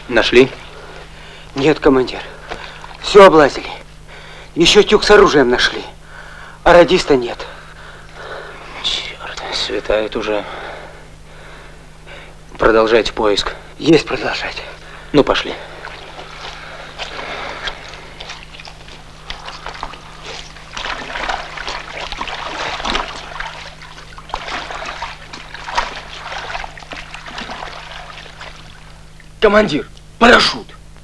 Нашли? Нет, командир. Все облазили. Еще тюк с оружием нашли. А радиста нет. Черт, светает уже. Продолжайте поиск. Есть продолжать. Ну, пошли. Командир, парашют.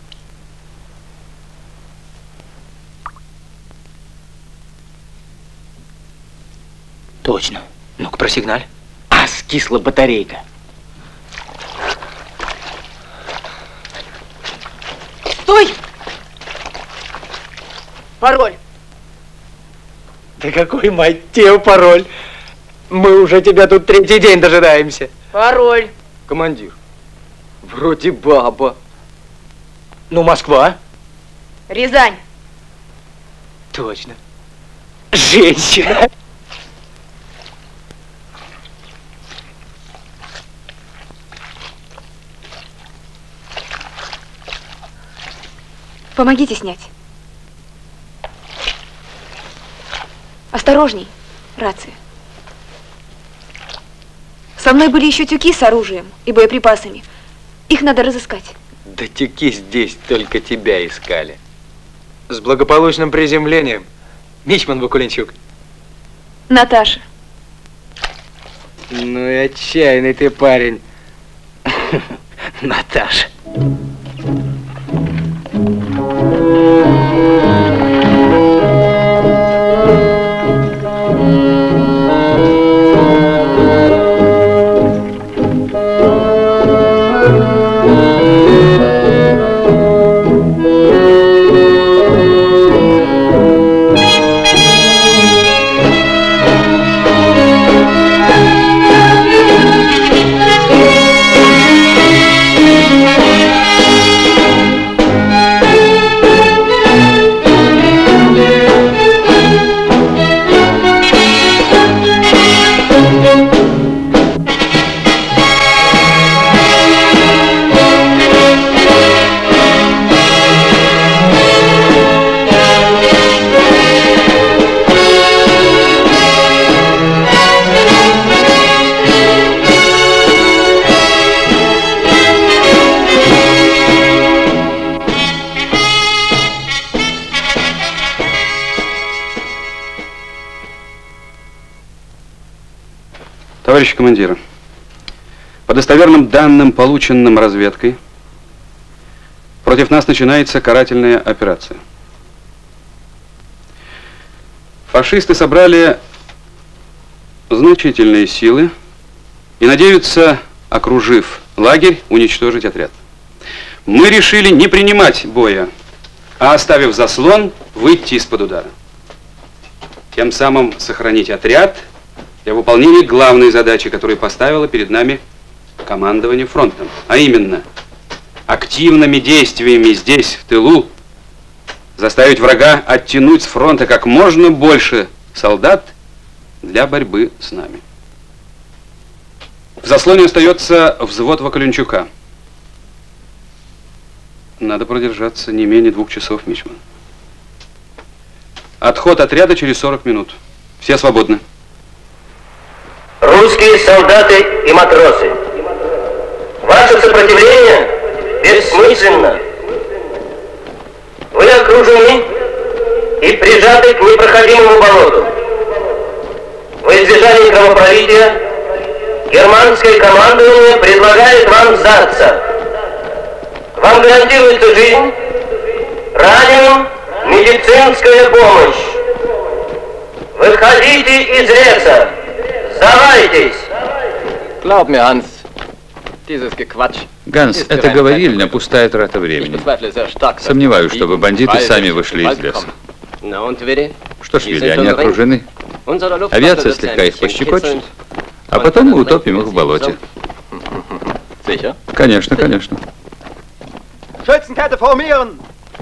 Точно. Ну-ка, просигналь. А, скисла батарейка. Стой! Пароль. Да какой, мать тебе, пароль? Мы уже тебя тут третий день дожидаемся. Пароль. Командир, вроде баба. Ну, Москва? Рязань. Точно. Женщина. Помогите снять. Осторожней, рация. Со мной были еще тюки с оружием и боеприпасами. Их надо разыскать. Да тюки здесь только тебя искали. С благополучным приземлением. Мичман Вакуленчук. Наташа. Ну и отчаянный ты парень. Наташа. Товарищи командиры, по достоверным данным, полученным разведкой, против нас начинается карательная операция. Фашисты собрали значительные силы и надеются, окружив лагерь, уничтожить отряд. Мы решили не принимать боя, а оставив заслон, выйти из-под удара. Тем самым сохранить отряд для выполнения главной задачи, которую поставило перед нами командование фронтом, а именно активными действиями здесь, в тылу, заставить врага оттянуть с фронта как можно больше солдат для борьбы с нами. В заслоне остается взвод Вакуленчука. Надо продержаться не менее 2 часов, Мичман. Отход отряда через 40 минут. Все свободны. Русские солдаты и матросы, ваше сопротивление бессмысленно. Вы окружены и прижаты к непроходимому болоту. Во избежание кровопролития германское командование предлагает вам сдаться. Вам гарантируется жизнь, раненым медицинская помощь. Выходите из леса. Сдавайтесь! Glaub mir, Hans, dieses Gequatsch. Ганс, это говорильня, пустая трата времени. Сомневаюсь, чтобы бандиты сами вышли из леса. Что ж, Вилли, они окружены. Авиация слегка их пощекочет, а потом мы утопим их в болоте. Конечно, конечно. Schützenkette formieren!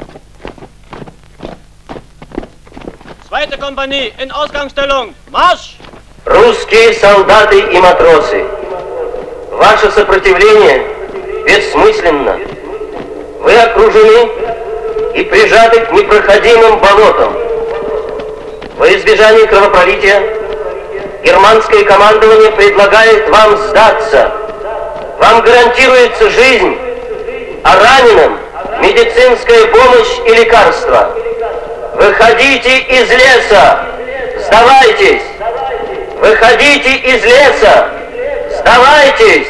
Zweite Kompanie in Ausgangsstellung. Marsch! Русские солдаты и матросы, ваше сопротивление бессмысленно. Вы окружены и прижаты к непроходимым болотам. Во избежание кровопролития германское командование предлагает вам сдаться. Вам гарантируется жизнь, а раненым медицинская помощь и лекарства. Выходите из леса! Сдавайтесь! Выходите из леса! Сдавайтесь!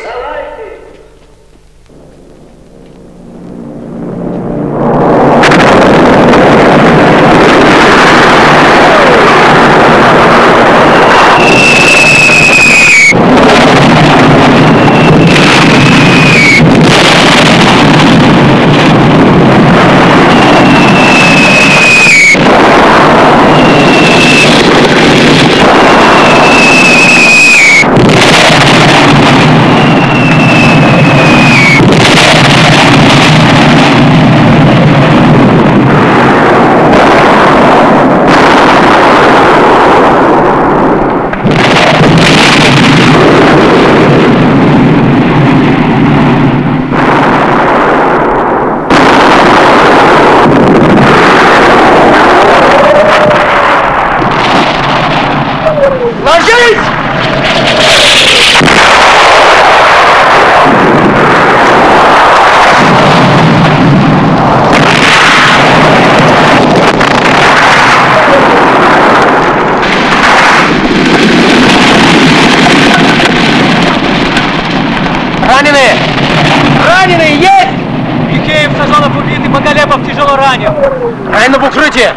Раненые есть! Михеев, Сазонов убит и Боголепов тяжело ранен. Ранены в укрытие!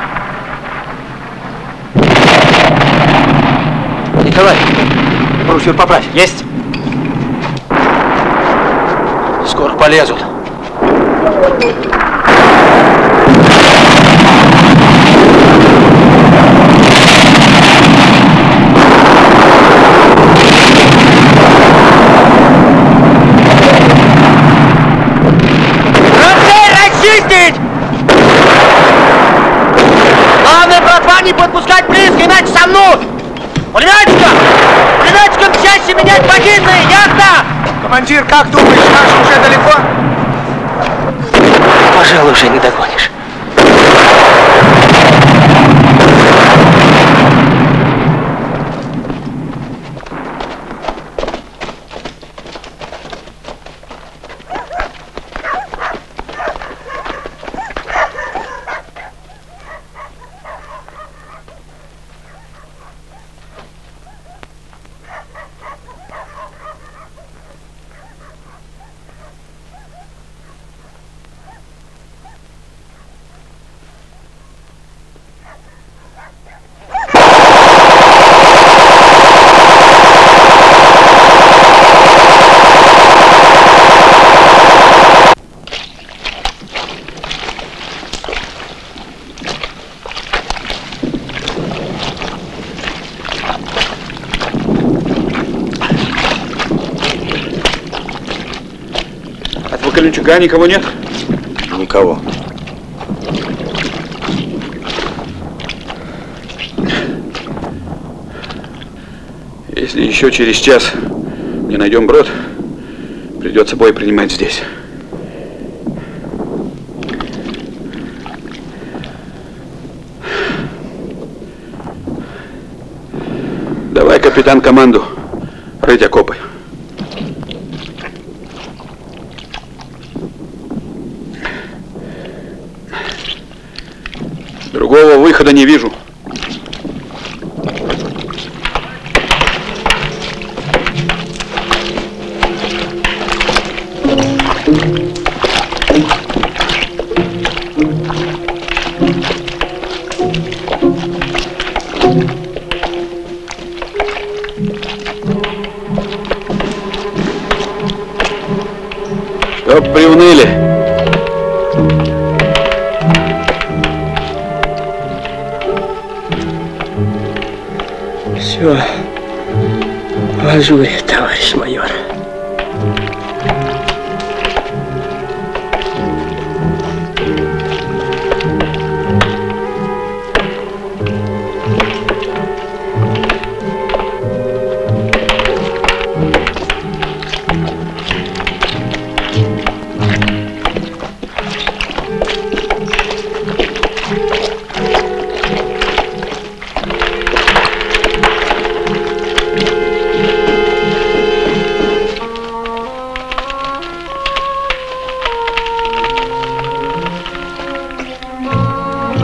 Николай, брусьер поправь. Есть. Скоро полезут. Главное, братва, не подпускать близко, иначе сомнут! Пулеметчикам чаще менять погибные, ясно? Командир, как думаешь, наши уже далеко? Пожалуй, уже не догонишь. Калинчука никого нет? Никого. Если еще через час не найдем брод, придется бой принимать здесь. Давай, капитан, команду рыть окопы. Другого выхода не вижу. Чтоб приуныли. Все в ажуре, товарищ майор.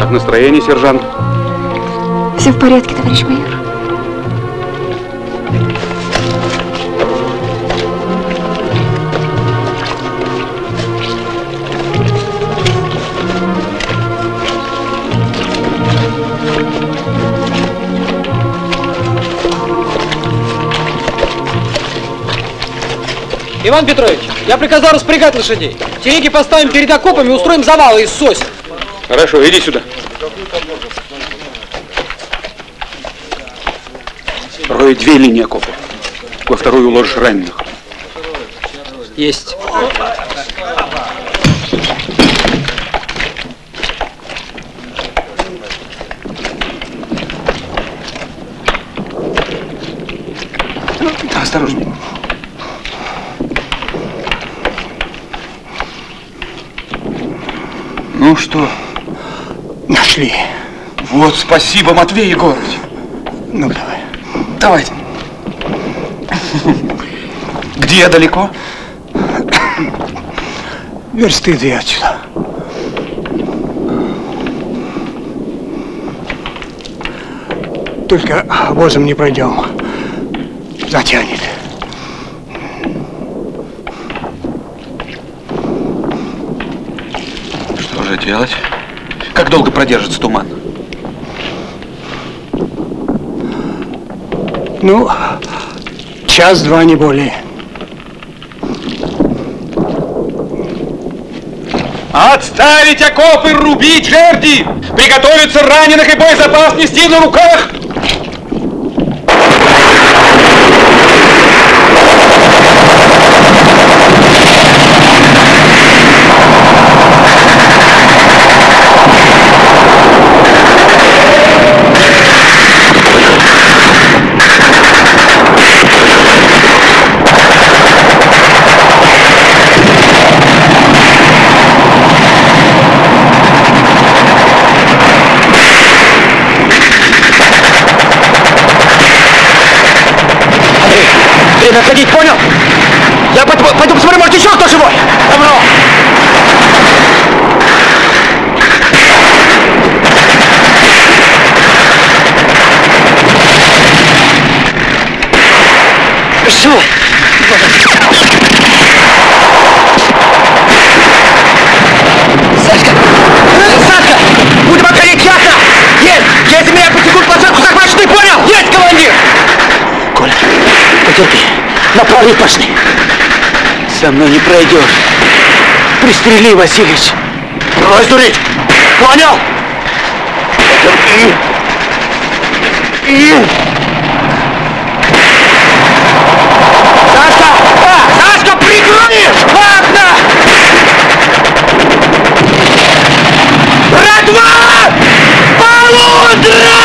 Как настроение, сержант? Все в порядке, товарищ майор. Иван Петрович, я приказал распрягать лошадей. Телеги поставим перед окопами и устроим завалы из сосен. Хорошо, иди сюда. Рой 2 линии окопов. Во вторую уложишь раненых. Есть. Осторожней. Ну что? Нашли. Вот, спасибо, Матвей Егорович. Ну, давай. Давайте. Где далеко? Версты 2 отсюда. Только возом не пройдем. Затянет. Что же делать? Как долго продержится туман? Ну, час-два, не более. Отставить окопы, рубить жерди! Приготовиться раненых и боезапас нести на руках! Время отходить, понял? Я пойду посмотрю, может еще кто живой? Добро! Живой! Сашка! Сашка! Будем отходить ясно! Есть! Если меня потекут площадку захватишь, ты понял? Есть, командир! Коля, потерпи. Направо пошли. Со мной не пройдешь. Пристрели, Васильевич. Брось дурить! Понял? Потерпи. Сашка! Сашка, прикрой! Ладно! Братва! Полудра!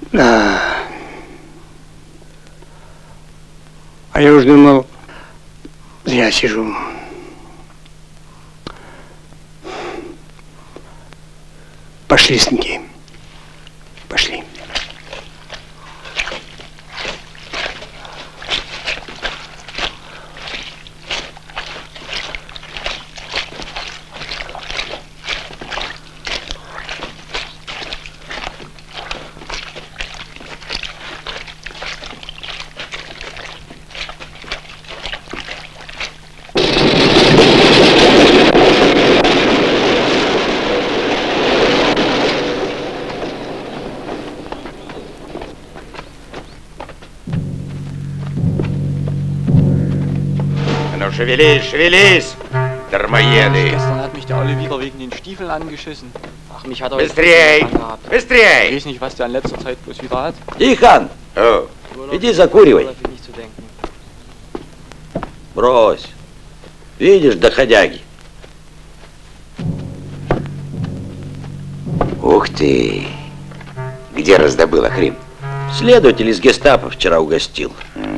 Да. А я уж думал, зря сижу. Пошли, сынки. Пошли. Шевелись, шевелись, дармоеды! Gestern hat mich der Olle wieder wegen den Stiefeln angeschissen. Ach, mich hat er... Быстрей! Быстрей! Ich weiß nicht, was der in letzter Zeit bloß wieder hat. Тихон! Иди закуривай. Брось. Видишь, доходяги. Ух ты! Где раздобыла хрен? Следователь из гестапо вчера угостил.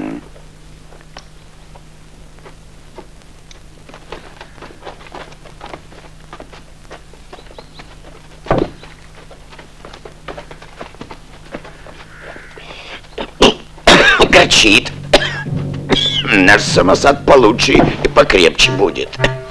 Горчит. Наш самосад получше и покрепче будет.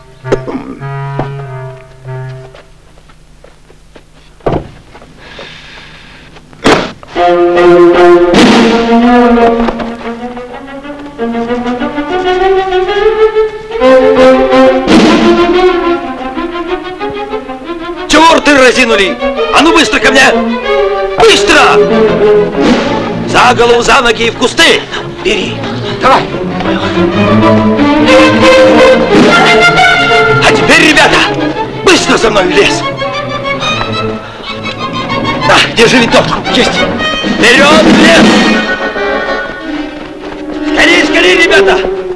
Чего рты разинули? А ну быстро ко мне! Быстро! За голову, за ноги и в кусты! Бери! Давай! А теперь, ребята, быстро за мной в лес! Да, держи винтовку! Есть! Вперед в лес! Скорее, скорее, ребята!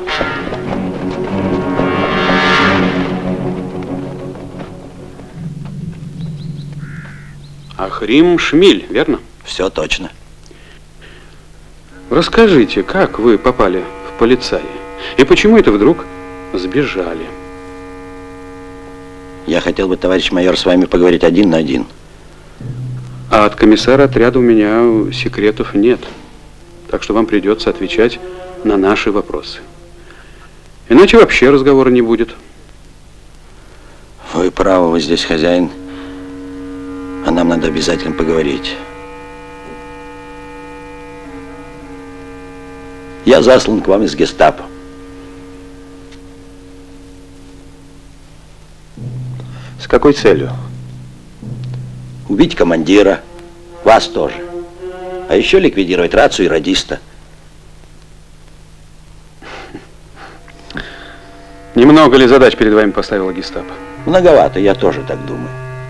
Ахрим Шмиль, верно? Все точно. Расскажите, как вы попали в полицаи? И почему это вдруг сбежали? Я хотел бы, товарищ майор, с вами поговорить один на один. А от комиссара отряда у меня секретов нет. Так что вам придется отвечать на наши вопросы. Иначе вообще разговора не будет. Вы правы, вы здесь хозяин. А нам надо обязательно поговорить. Я заслан к вам из гестапо. С какой целью? Убить командира, вас тоже. А еще ликвидировать рацию и радиста. Немного ли задач перед вами поставила гестапо? Многовато, я тоже так думаю.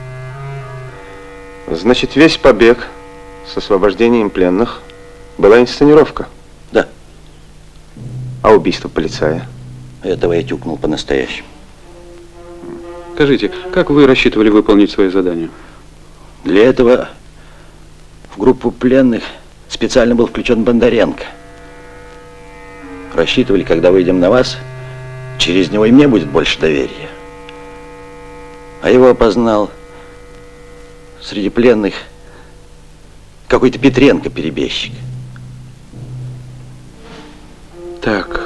Значит, весь побег с освобождением пленных была инсценировка? Да. А убийство полицая? Этого я тюкнул по-настоящему. Скажите, как вы рассчитывали выполнить свое задание? Для этого в группу пленных специально был включен Бондаренко. Рассчитывали, когда выйдем на вас, через него и мне будет больше доверия. А его опознал среди пленных какой-то Петренко, перебежчик. Так.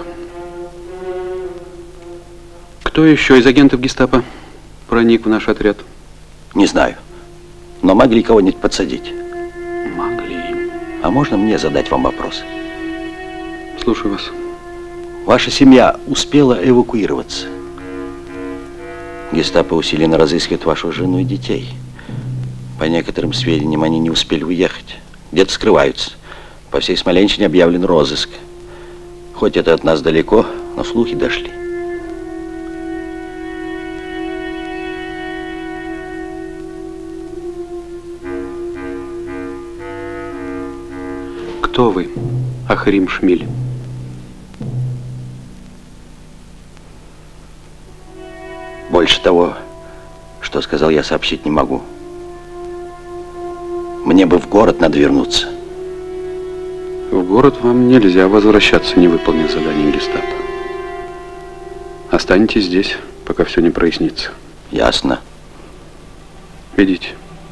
Кто еще из агентов гестапо проник в наш отряд? Не знаю. Но могли кого-нибудь подсадить? Могли. А можно мне задать вам вопрос? Слушаю вас. Ваша семья успела эвакуироваться? Гестапо усиленно разыскивает вашу жену и детей. По некоторым сведениям, они не успели уехать. Где-то скрываются. По всей Смоленщине объявлен розыск. Хоть это от нас далеко, но слухи дошли. Кто вы, Ахрим Шмиль? Больше того, что сказал, я сообщить не могу. Мне бы в город надо вернуться. В город вам нельзя возвращаться, не выполнив задание гестапо. Останетесь здесь, пока все не прояснится. Ясно. Идите.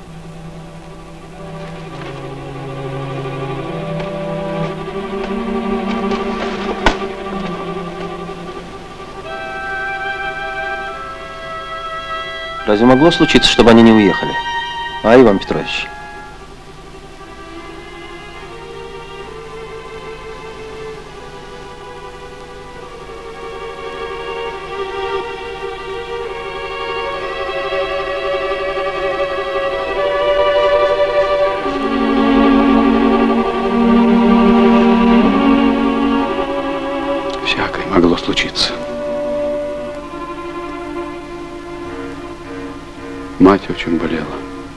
Разве могло случиться, чтобы они не уехали? А, Иван Петрович? Всякое могло случиться. Мать очень болела.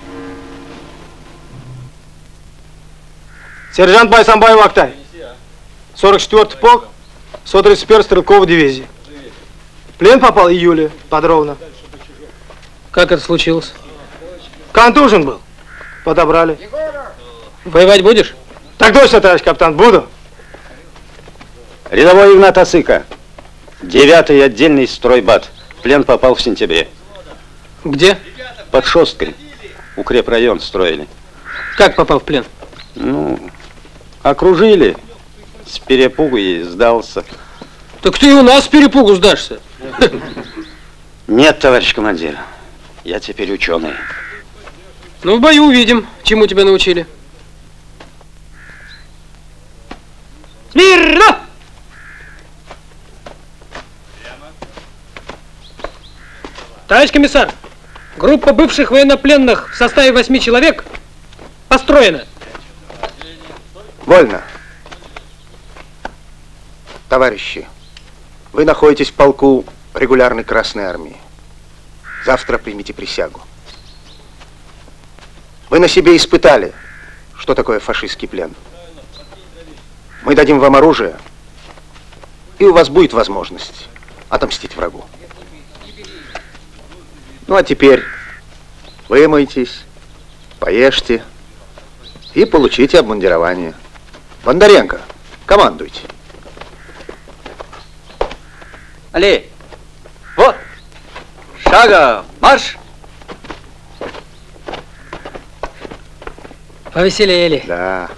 Сержант Байсамбаев Актай. 44-й полк, 131-й стрелковой дивизии. В плен попал Юлия Подробно. Как это случилось? Контужен был. Подобрали. Воевать будешь? Так точно, товарищ капитан, буду. Рядовой Игнат Осыка. 9-й отдельный стройбат. В плен попал в сентябре. Где? Под Шосткой. Укрепрайон строили. Как попал в плен? Ну, окружили. С перепугу и сдался. Так ты и у нас с перепугу сдашься. Нет, товарищ командир. Я теперь ученый. Ну, в бою увидим, чему тебя научили. Смирно! Товарищ комиссар, группа бывших военнопленных в составе 8 человек построена. Вольно. Товарищи, вы находитесь в полку регулярной Красной Армии. Завтра примите присягу. Вы на себе испытали, что такое фашистский плен. Мы дадим вам оружие, и у вас будет возможность отомстить врагу. Ну а теперь вымойтесь, поешьте и получите обмундирование. Бондаренко, командуйте. Алле, вот, шага, марш! Повеселели. Да.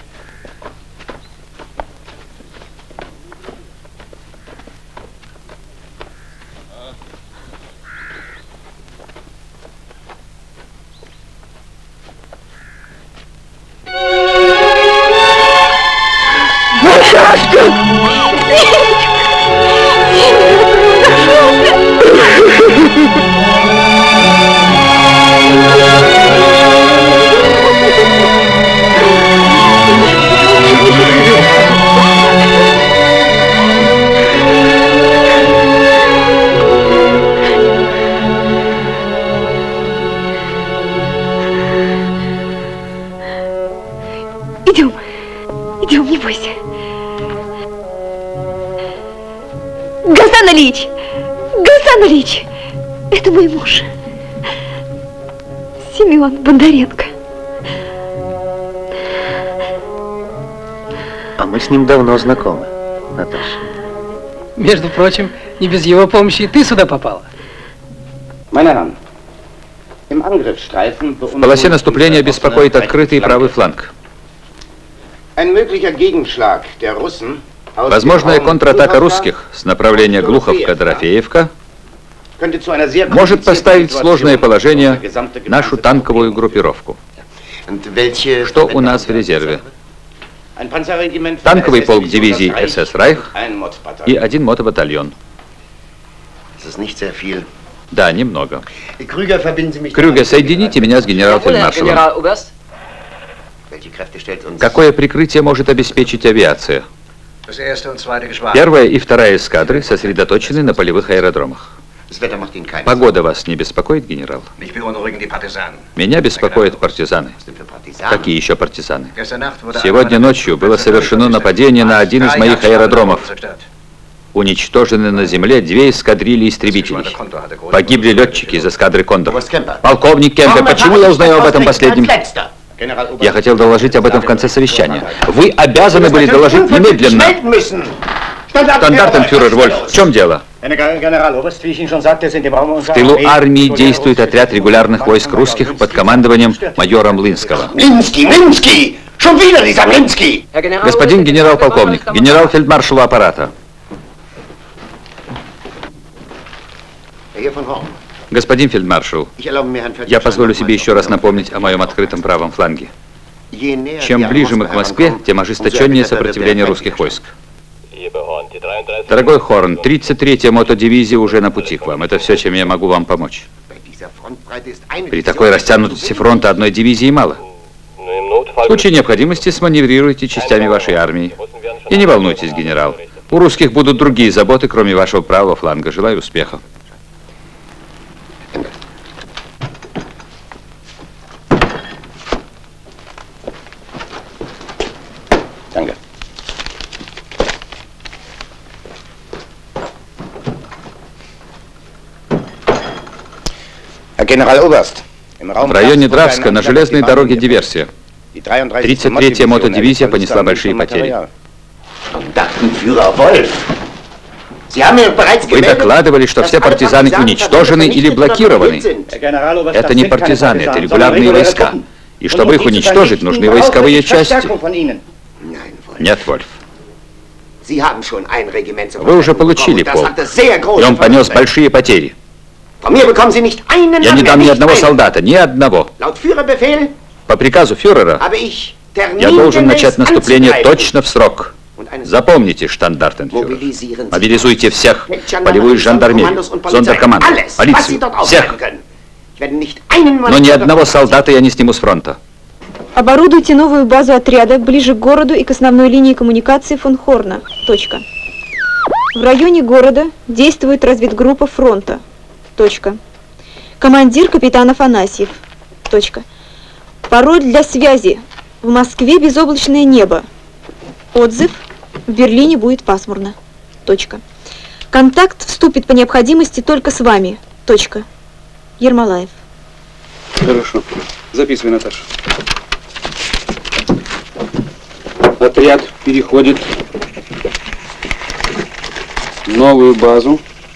Идем, не бойся. Гасан Ильич! Гасан Ильич! Это мой муж. Семен Бондаренко. А мы с ним давно знакомы, Наташа. Между прочим, не без его помощи и ты сюда попала. В полосе наступления беспокоит открытый и правый фланг. Возможная контратака русских с направления Глуховка-Дорофеевка может поставить в сложное положение нашу танковую группировку. Что у нас в резерве? Танковый полк дивизии СС «Райх» и 1 мотобатальон. Да, немного. Крюгер, соедините меня с генерал-фельдмаршалом. Какое прикрытие может обеспечить авиация? 1-я и 2-я эскадры сосредоточены на полевых аэродромах. Погода вас не беспокоит, генерал? Меня беспокоят партизаны. Какие еще партизаны? Сегодня ночью было совершено нападение на один из моих аэродромов. Уничтожены на земле 2 эскадрильи истребителей. Погибли летчики из эскадры Кондор. Полковник Кемпе, почему я узнаю об этом последнем? Я хотел доложить об этом в конце совещания. Вы обязаны были доложить немедленно. Штандартенфюрер Вольф, в чем дело? В тылу армии действует отряд регулярных войск русских под командованием майора Млинского. Млинский! Господин генерал-полковник, генерал-фельдмаршалу аппарата. Господин фельдмаршал, я позволю себе еще раз напомнить о моем открытом правом фланге. Чем ближе мы к Москве, тем ожесточеннее сопротивление русских войск. Дорогой Хорн, 33-я мотодивизия уже на пути к вам. Это все, чем я могу вам помочь. При такой растянутости фронта одной дивизии мало. В случае необходимости сманеврируйте частями вашей армии. И не волнуйтесь, генерал. У русских будут другие заботы, кроме вашего правого фланга. Желаю успеха. В районе Дравска на железной дороге диверсия. 33-я мотодивизия понесла большие потери. Вы докладывали, что все партизаны уничтожены или блокированы. Это не партизаны, это регулярные войска. И чтобы их уничтожить, нужны войсковые части. Нет, Вольф. Вы уже получили полк, и он понес большие потери. Я не дам ни одного солдата, ни одного. По приказу фюрера я должен начать наступление точно в срок. Запомните, штандартенфюрер. Мобилизуйте всех, полевую жандармерию, зондеркоманду, полицию, всех. Но ни одного солдата я не сниму с фронта. Оборудуйте новую базу отряда ближе к городу и к основной линии коммуникации фон Хорна. Точка. В районе города действует разведгруппа фронта. Точка. Командир капитан Афанасьев. Точка. Пароль для связи. В Москве безоблачное небо. Отзыв. В Берлине будет пасмурно. Точка. Контакт вступит по необходимости только с вами. Точка. Ермолаев. Хорошо. Записывай, Наташа. Отряд переходит в новую базу.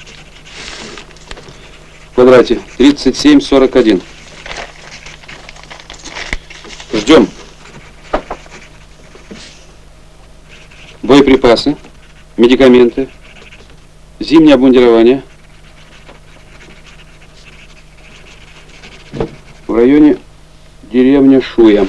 В квадрате 3741. Ждем. Боеприпасы, медикаменты, зимнее обмундирование. В районе деревня Шуя.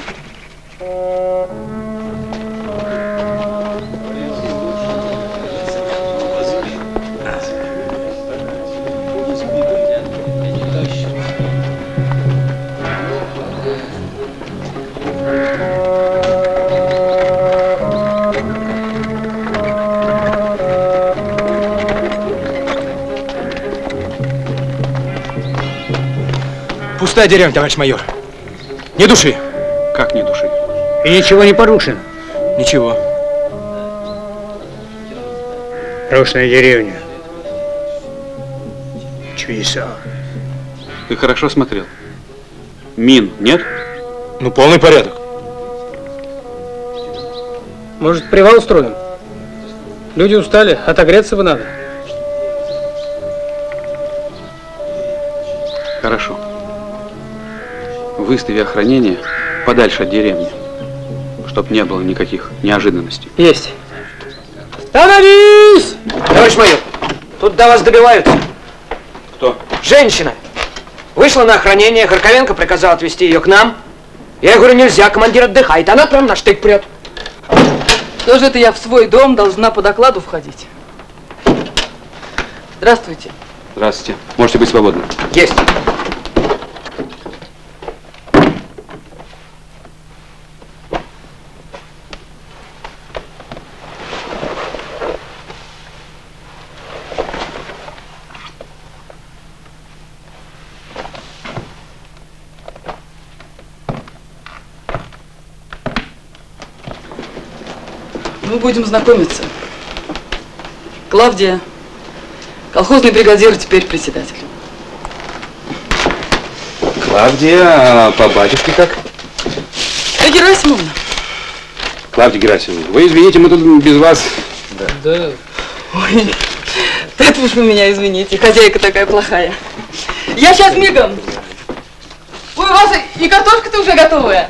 Пустая деревня, товарищ майор. Ни души. Как ни души? И ничего не порушено? Ничего. Прошлая деревня. Чудеса. Ты хорошо смотрел? Мин нет? Ну, полный порядок. Может, привал устроим? Люди устали, отогреться бы надо. Хорошо. Выстави охранение подальше от деревни, чтоб не было никаких неожиданностей. Есть. Становись! Товарищ майор, тут до вас добиваются. Кто? Женщина. Вышла на охранение, Харковенко приказал отвезти ее к нам. Я говорю, нельзя, командир отдыхает. Она прям на штык прет. Что же это я в свой дом должна по докладу входить? Здравствуйте. Здравствуйте. Можете быть свободны. Есть. Мы будем знакомиться. Клавдия, колхозный бригадир, теперь председатель. Клавдия, а по батюшке как? Герасимовна. Клавдия Герасимовна, вы извините, мы тут без вас. Да. Ой, это уж вы меня извините, хозяйка такая плохая. Я сейчас мигом. Ой, у вас и картошка-то уже готовая.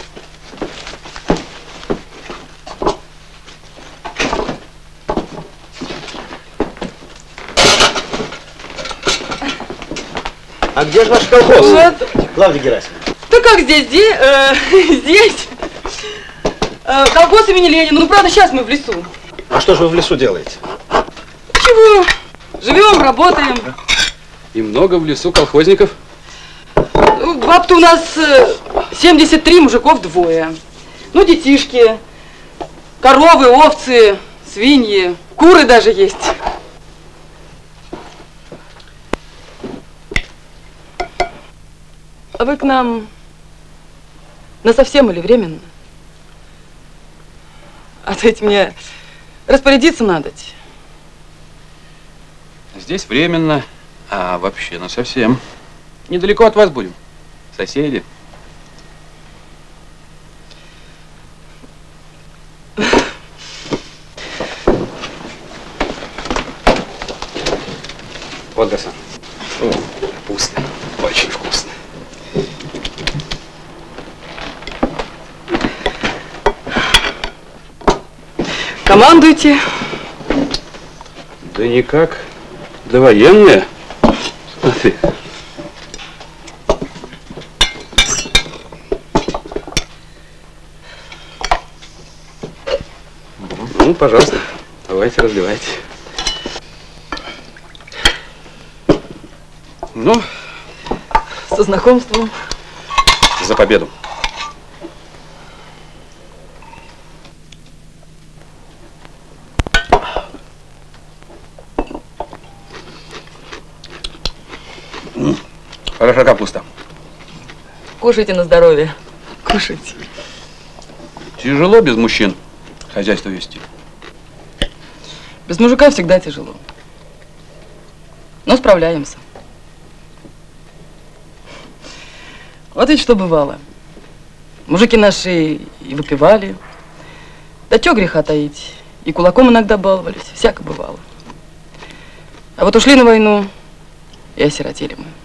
А где же ваш колхоз? Вот. Клавдия Герасимовна. Да как здесь? Здесь. Колхоз имени Ленина. Ну, правда, сейчас мы в лесу. А что же вы в лесу делаете? Чего? Живем, работаем. И много в лесу колхозников? Баб-то у нас 73, мужиков 2. Ну, детишки, коровы, овцы, свиньи, куры даже есть. А вы к нам насовсем или временно? А то ведь мне распорядиться надо. Здесь временно, а вообще насовсем. Недалеко от вас будем. Соседи. Вот, Гасан. О, вкусно. Очень вкусно. Командуйте. Да никак. Да военные. Смотри. Ну, пожалуйста, давайте, разливайте. Ну, со знакомством. За победу. Хороша капуста. Кушайте на здоровье. Кушайте. Тяжело без мужчин хозяйство вести. Без мужика всегда тяжело. Но справляемся. Вот ведь что бывало. Мужики наши и выпивали. Да чё греха таить. И кулаком иногда баловались. Всяко бывало. А вот ушли на войну и осиротели мы.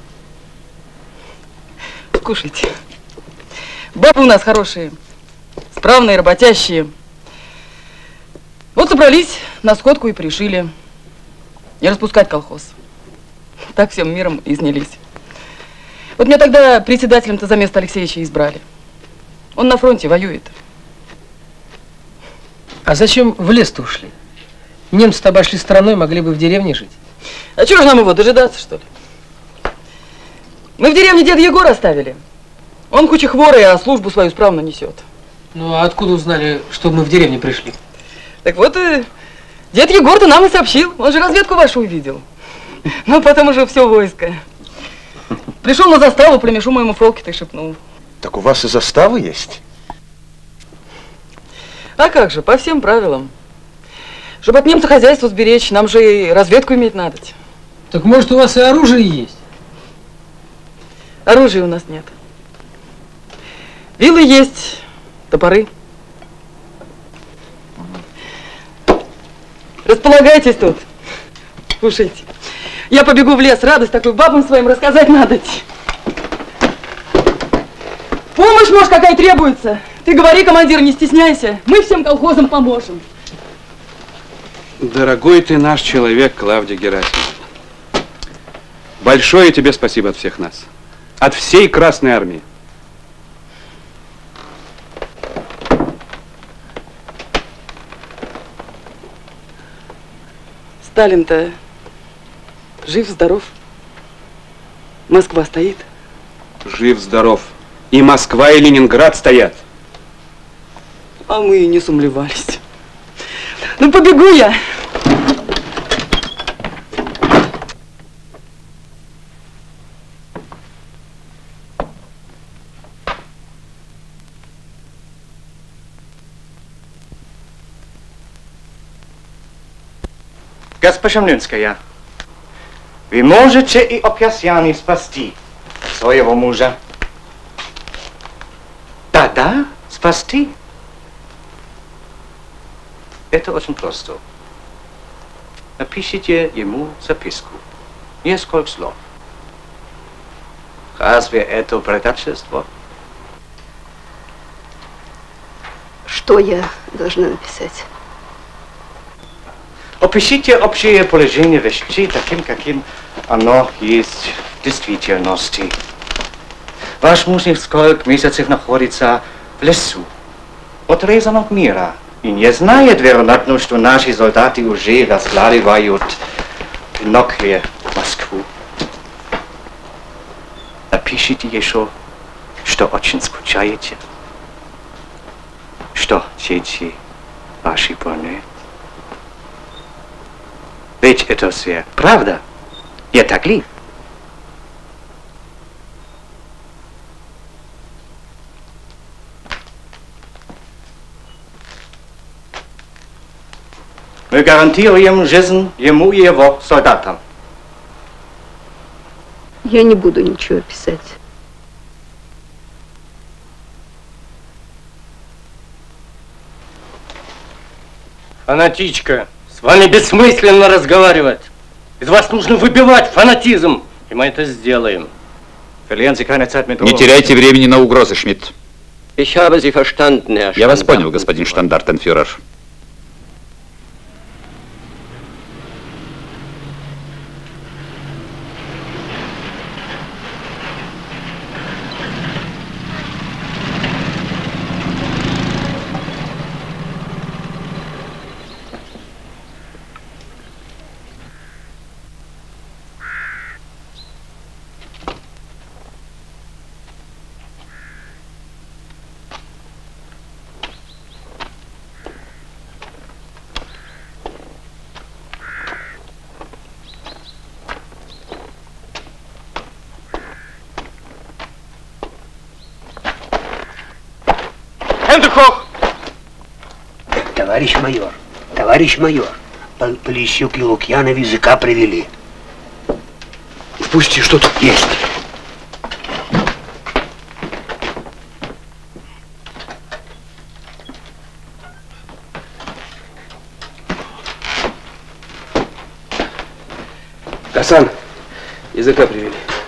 Кушайте. Бабы у нас хорошие. Справные, работящие. Вот собрались на сходку и пришили не распускать колхоз. Так всем миром и снялись. Вот меня тогда председателем-то за место Алексеевича избрали. Он на фронте воюет. А зачем в лес-то ушли? Немцы-то обошли стороной, могли бы в деревне жить. А чего же нам его дожидаться, что ли? Мы в деревне деда Егора оставили. Он хоть и хворый, а службу свою справно несет. Ну, а откуда узнали, что мы в деревню пришли? Так вот, дед Егор-то нам и сообщил. Он же разведку вашу увидел. Ну, потом уже все войско. Пришел на заставу, племешу моему Фолке-то и шепнул. Так у вас и застава есть? А как же, по всем правилам. Чтобы от немца хозяйство сберечь, нам же и разведку иметь надо. Так может у вас и оружие есть? Оружия у нас нет. Вилы есть, топоры. Располагайтесь тут. Кушайте. Я побегу в лес, радость такую бабам своим рассказать надо. Помощь, может, какая требуется. Ты говори, командир, не стесняйся. Мы всем колхозам поможем. Дорогой ты наш человек, Клавдия Герасимовна. Большое тебе спасибо от всех нас. От всей Красной Армии. Сталин-то жив-здоров. Москва стоит. Жив-здоров. И Москва, и Ленинград стоят. А мы и не сомневались. Ну, побегу я. Госпожа Млинская, вы можете и опасяне спасти своего мужа. Да-да, спасти? Это очень просто. Напишите ему записку. Несколько слов. Разве это предательство? Что я должна написать? Опишите общее положение вещей таким, каким оно есть в действительности. Ваш муж несколько месяцев находится в лесу, отрезан от мира, и не знает, вероятно, что наши солдаты уже раскладывают бинокли в Москву. Напишите еще, что очень скучаете, что дети ваши больны. Ведь это все правда, не так ли? Мы гарантируем жизнь ему и его солдатам. Я не буду ничего писать. Фанатичка, с вами бессмысленно разговаривать. Из вас нужно выбивать фанатизм, и мы это сделаем. Не теряйте времени на угрозы, Шмидт. Я вас понял, господин штандартенфюрер. Товарищ майор, Полищук и Лукьянов языка привели. Впусти, что тут есть. Гасан, языка привели.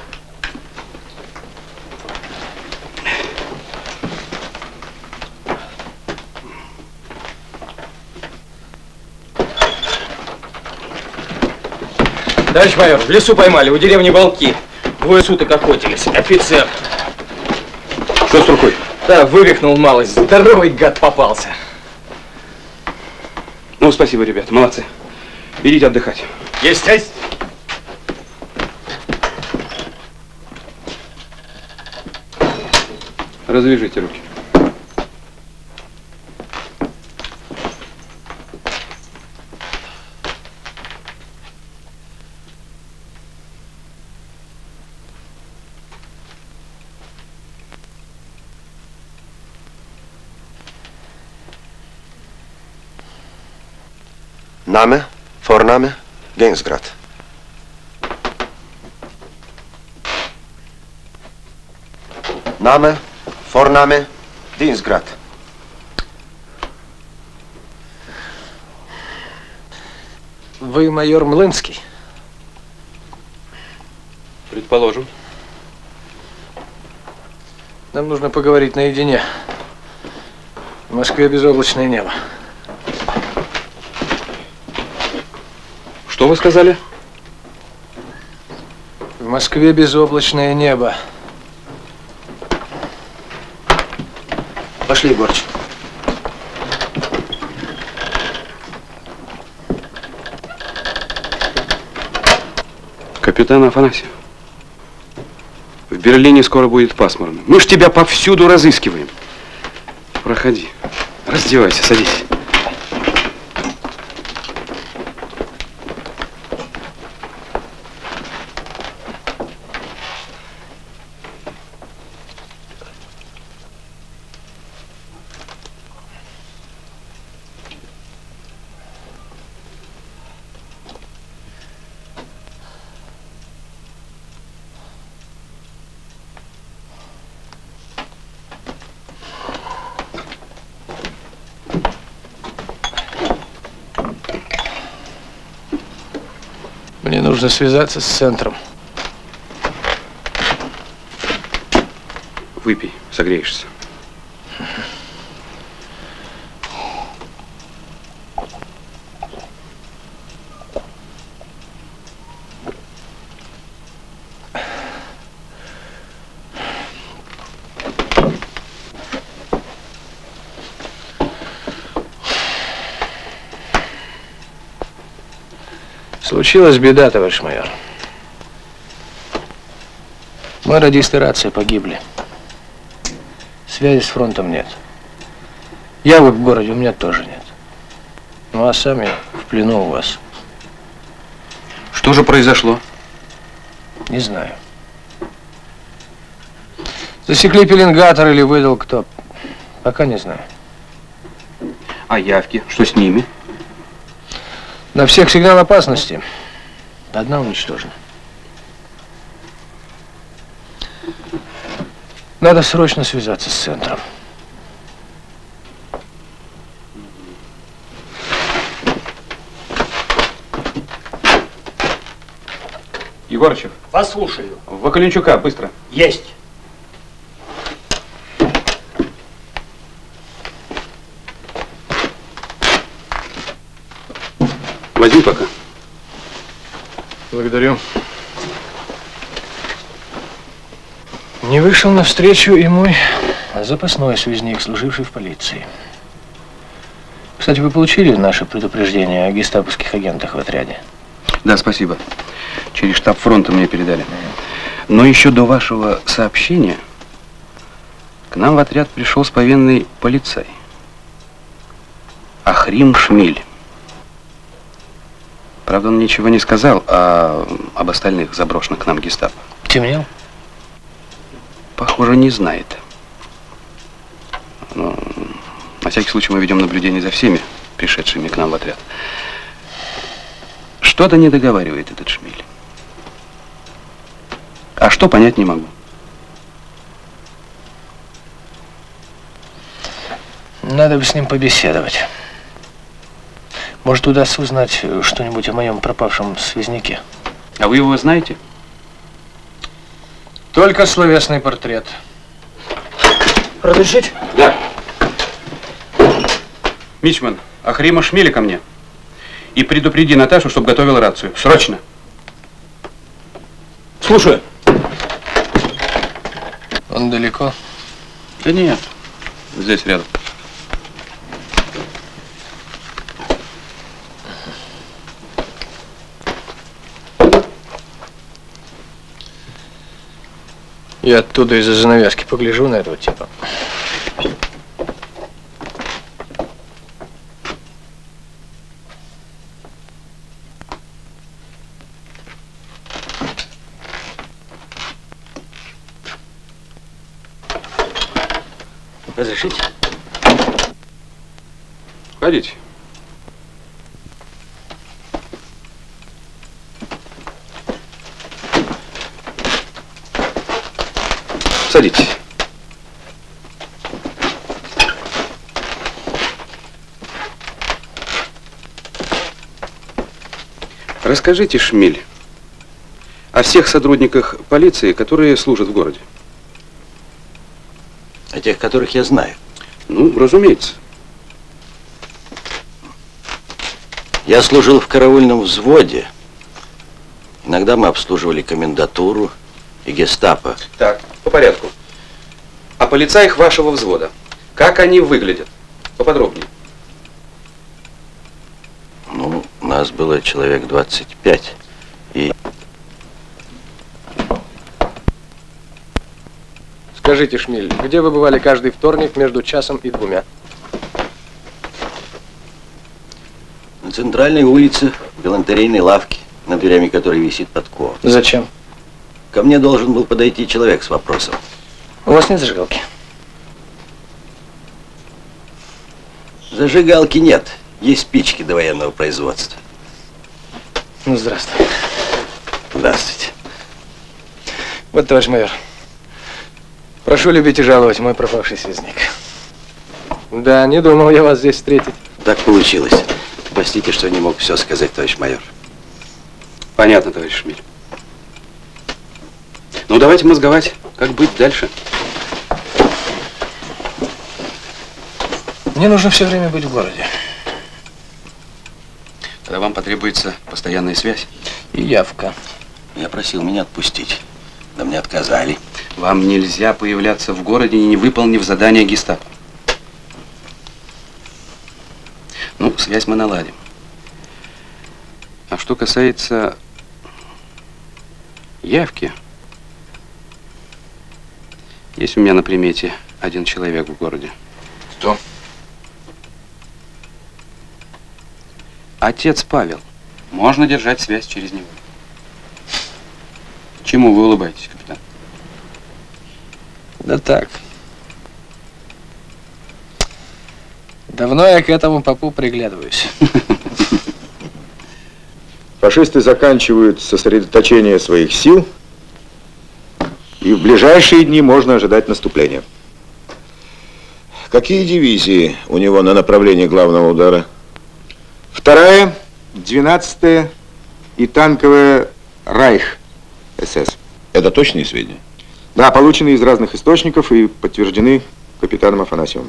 Товарищ майор, в лесу поймали, у деревни Волки. 2 суток охотились. Офицер. Что с рукой? Да, вывихнул малость. Здоровый гад попался. Ну, спасибо, ребята, молодцы. Идите отдыхать. Есть. Развяжите руки. Name, Vorname, Gainsgrad. Name, Vorname, Dienstgrad. Вы майор Млынский? Предположим. Нам нужно поговорить наедине. В Москве безоблачное небо. Что вы сказали? В Москве безоблачное небо. Пошли, Егорыч. Капитан Афанасьев, в Берлине скоро будет пасмурно. Мы ж тебя повсюду разыскиваем. Проходи. Раздевайся, садись. Мне нужно связаться с центром. Выпей, согреешься. Случилась беда, товарищ майор. Мой радист и рация погибли. Связи с фронтом нет. Явок в городе у меня тоже нет. Ну а сам я в плену у вас. Что же произошло? Не знаю. Засекли пеленгатор или выдал кто? Пока не знаю. А явки? Что с ними? На всех сигнал опасности. Одна уничтожена. Надо срочно связаться с центром. Егорычев. Вас слушаю. В Вакаленчука, быстро. Есть. Возьми пока. Благодарю. Не вышел навстречу и мой запасной связник, служивший в полиции. Кстати, вы получили наше предупреждение о гестаповских агентах в отряде? Да, спасибо. Через штаб фронта мне передали. Но еще до вашего сообщения к нам в отряд пришел с повинной полицай. Ахрим Шмиль. Правда, он ничего не сказал об остальных заброшенных к нам гестапо. Темнел? Похоже, не знает. Но, на всякий случай мы ведем наблюдение за всеми пришедшими к нам в отряд. Что-то не договаривает этот Шмиль. А что, понять не могу. Надо бы с ним побеседовать. Может, удастся узнать что-нибудь о моем пропавшем связнике. А вы его знаете? Только словесный портрет. Разрешить? Да. Мичман, Ахрима Шмиля ко мне. И предупреди Наташу, чтобы готовила рацию. Срочно. Слушаю. Он далеко? Да нет. Здесь рядом. Я оттуда из-за занавески погляжу на этого типа. Разрешите? Ходите. Садитесь. Расскажите, Шмиль, о всех сотрудниках полиции, которые служат в городе. О тех, которых я знаю. Ну, разумеется. Я служил в караульном взводе. Иногда мы обслуживали комендатуру и гестапо. Так, по порядку. О полицаях вашего взвода. Как они выглядят? Поподробнее. Ну, нас было человек 25. И... Скажите, Шмиль, где вы бывали каждый вторник между часом и 2? На центральной улице, в галантерейной лавке, над дверями которой висит подкова. Зачем? Ко мне должен был подойти человек с вопросом. У вас нет зажигалки? Зажигалки нет. Есть спички довоенного производства. Ну, здравствуй. Здравствуйте. Вот, товарищ майор. Прошу любить и жаловать, мой пропавший связник. Да, не думал я вас здесь встретить. Так получилось. Простите, что не мог все сказать, товарищ майор. Понятно, товарищ Шмель. Ну, давайте мозговать, как быть дальше. Мне нужно все время быть в городе. Тогда вам потребуется постоянная связь. И явка. Я просил меня отпустить, да мне отказали. Вам нельзя появляться в городе, не выполнив задание гестапо. Ну, связь мы наладим. А что касается явки, есть у меня на примете один человек в городе. Кто? Отец Павел. Можно держать связь через него. Чему вы улыбаетесь, капитан? Да так. Давно я к этому попу приглядываюсь. Фашисты заканчивают сосредоточение своих сил, и в ближайшие дни можно ожидать наступления. Какие дивизии у него на направлении главного удара? 2-я, 12-я и танковая Райх СС. Это точные сведения? Да, получены из разных источников и подтверждены капитаном Афанасьевым.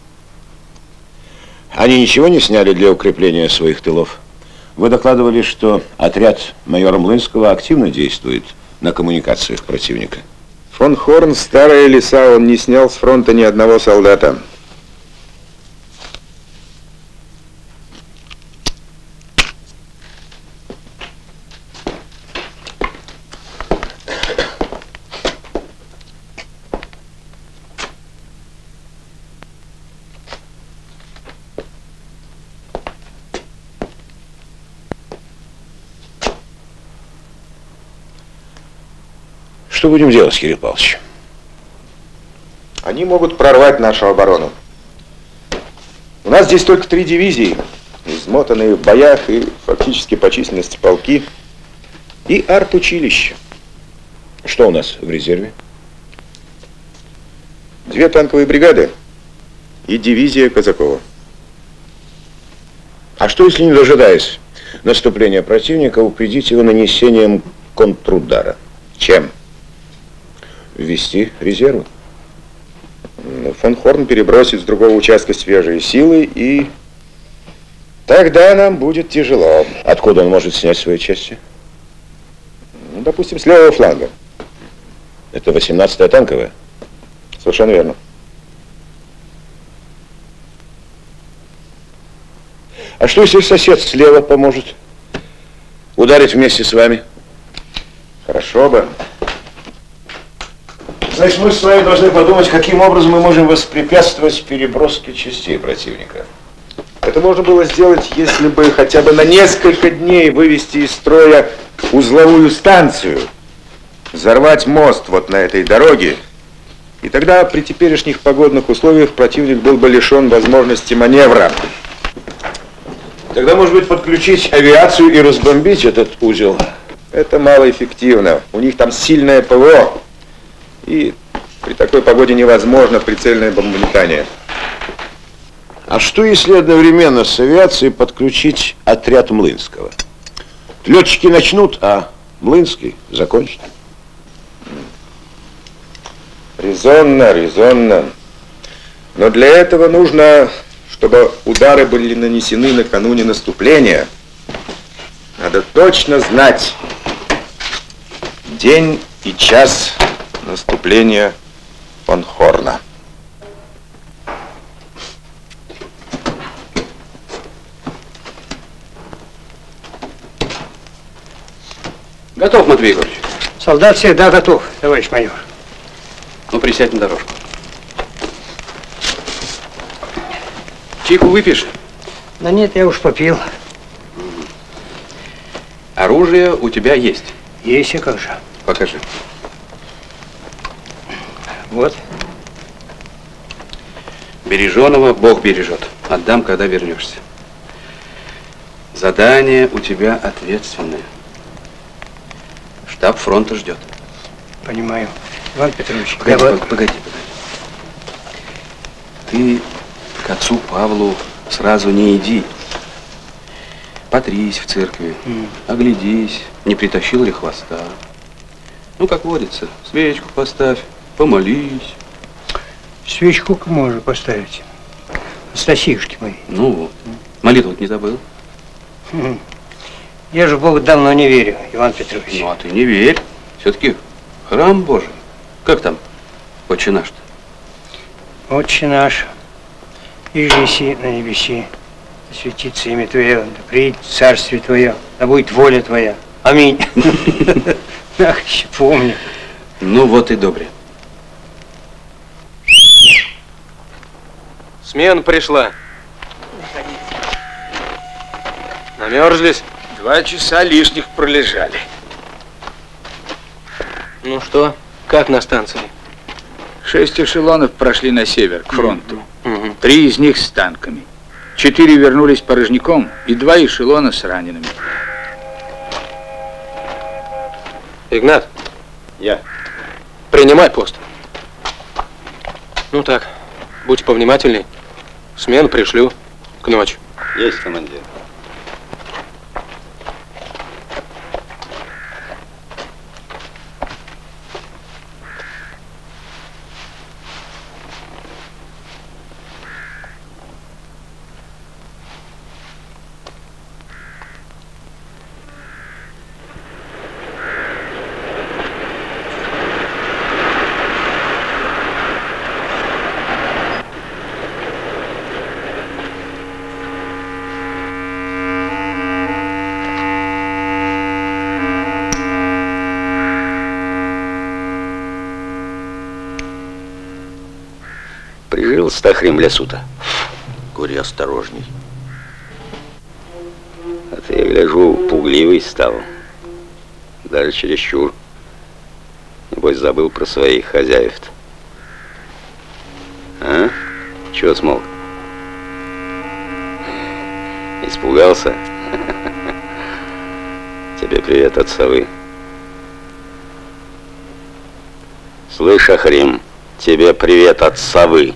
Они ничего не сняли для укрепления своих тылов? Вы докладывали, что отряд майора Млынского активно действует на коммуникациях противника. Фон Хорн, старые леса, он не снял с фронта ни одного солдата. Что будем делать, Кирилл Павлович? Они могут прорвать нашу оборону. У нас здесь только 3 дивизии, измотанные в боях и фактически по численности полки, и артучилище. Что у нас в резерве? 2 танковые бригады и дивизия Казакова. А что, если, не дожидаясь наступления противника, упредить его нанесением контрудара? Чем? Ввести резервы. Фон Хорн перебросит с другого участка свежие силы, и тогда нам будет тяжело. Откуда он может снять свои части? Ну, допустим, с левого фланга. Это 18-я танковая? Совершенно верно. А что, если сосед слева поможет ударить вместе с вами? Хорошо бы. Значит, мы с вами должны подумать, каким образом мы можем воспрепятствовать переброске частей противника. Это можно было сделать, если бы хотя бы на несколько дней вывести из строя узловую станцию, взорвать мост вот на этой дороге, и тогда при теперешних погодных условиях противник был бы лишен возможности маневра. Тогда, может быть, подключить авиацию и разбомбить этот узел? Это малоэффективно. У них там сильное ПВО. И при такой погоде невозможно прицельное бомбометание. А что, если одновременно с авиацией подключить отряд Млынского? Летчики начнут, а Млынский закончит. Резонно, резонно. Но для этого нужно, чтобы удары были нанесены накануне наступления. Надо точно знать день и час наступления фон Хорна. Готов, Матвей Егорович? Солдат всегда готов, товарищ майор. Ну, присядь на дорожку. Чайку выпьешь? Да нет, я уж попил. Оружие у тебя есть? Есть, а как же. Покажи. Вот. Береженого Бог бережет. Отдам, когда вернешься. Задание у тебя ответственное. Штаб фронта ждет. Понимаю. Иван Петрович, Погоди. Ты к отцу Павлу сразу не иди. Потрись в церкви, оглядись, Не притащил ли хвоста? Ну, как водится, свечку поставь, помолись. Свечку можно поставить. Стасишки мои. Ну вот. Молитву не забыл. Я же в Бога давно не верю, Иван Петрович. Ну, а ты не верь. Все-таки храм Божий. Как там, Отче наш-то? Отче наш, иже еси на небеси, да светится имя Твое, да приедет царствие Твое, да будет воля Твоя. Аминь. Ах, еще помню. Ну вот и добре. Смена пришла. Намерзлись? 2 часа лишних пролежали. Ну что, как на станции? 6 эшелонов прошли на север, к фронту. 3 из них с танками. 4 вернулись порожняком и 2 эшелона с ранеными. Игнат. Я. Принимай пост. Ну так, будь повнимательней. Смену пришлю к ночи. Есть, командир. Стахрим в лесу-то. Кури осторожней. А ты, я гляжу, пугливый стал. Даже чересчур. Небось, забыл про своих хозяев-то. А? Чего смолк? Испугался? Тебе привет от совы. Слышь, Ахрим, тебе привет от совы.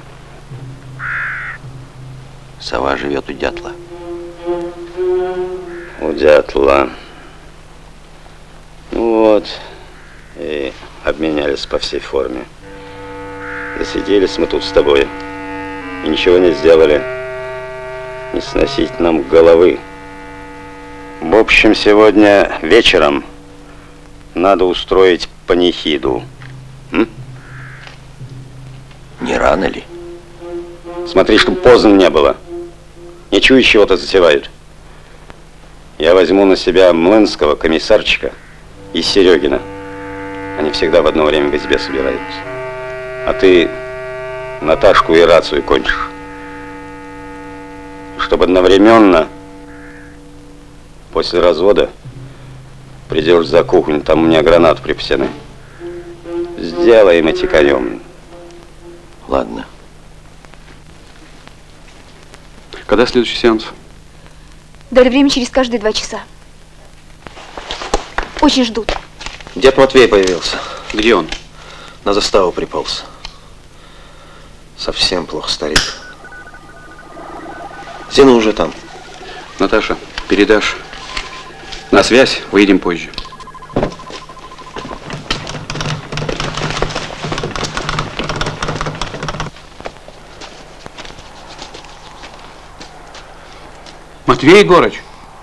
Сова живет у дятла. У дятла. Ну вот. И обменялись по всей форме. Засиделись мы тут с тобой. И ничего не сделали. Не сносить нам головы. В общем, сегодня вечером надо устроить панихиду. Не рано ли? Смотри, чтобы поздно не было. Не чую, чего-то затевают. Я возьму на себя Млынского, комиссарчика и Серегина. Они всегда в одно время в избе собираются. А ты Наташку и рацию кончишь. Чтобы одновременно после развода придешь за кухню, там у меня гранаты припасены. Сделаем эти конем. Ладно. Когда следующий сеанс? Дали время через каждые 2 часа. Очень ждут. Дед Матвей появился. Где он? На заставу приполз. Совсем плохо, старик. Зина уже там. Наташа, передашь. На связь, выйдем позже. Матвей Егорыч.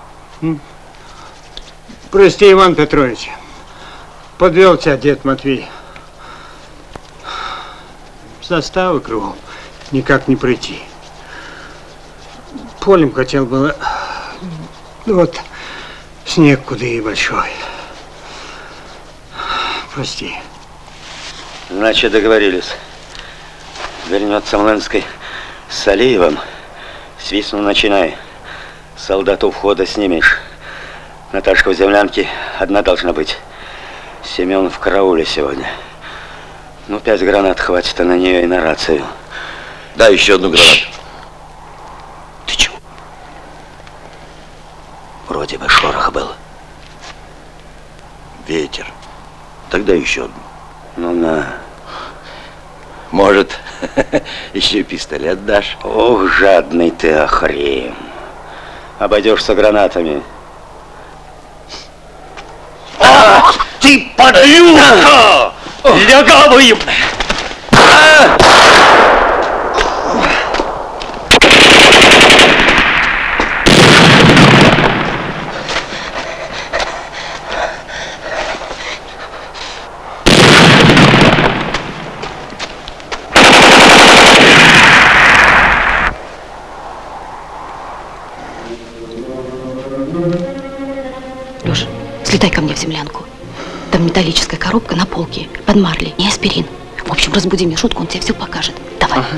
Прости, Иван Петрович. Подвел тебя дед Матвей. Заставы кругом. Никак не пройти. Полем хотел было. Вот снег куда и большой. Прости. Значит, договорились. Вернется Млынский с Алиевым. Свистну начинай. Солдат у входа снимешь. Наташка в землянке одна должна быть. Семен в карауле сегодня. Ну, 5 гранат хватит, а на нее и на рацию. Да, еще одну гранату. Ты чего? Вроде бы шорох был. Ветер. Тогда еще одну. Ну, на. Может, еще пистолет дашь? Ох, жадный ты, Ахрим. Обойдешься гранатами. ты подлюка! Лягавый! Лёша, слетай ко мне в землянку. Там металлическая коробка на полке, под марлей и аспирин. В общем, разбуди Мишутку, он тебе все покажет. Давай. Ага.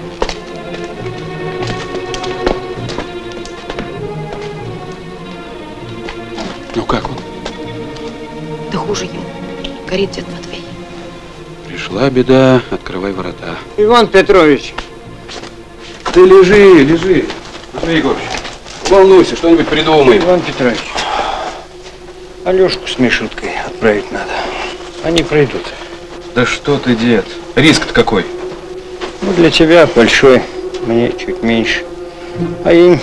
Ну как он? Да хуже ему. Горит дед Матвей. Пришла беда, открывай ворота. Иван Петрович. Ты лежи. Матвей Егорович, волнуйся, что-нибудь придумай. Иван Петрович, Алешку с Мишуткой отправить надо. Они пройдут. Да что ты, дед? Риск-то какой? Ну, для тебя большой, мне чуть меньше. А им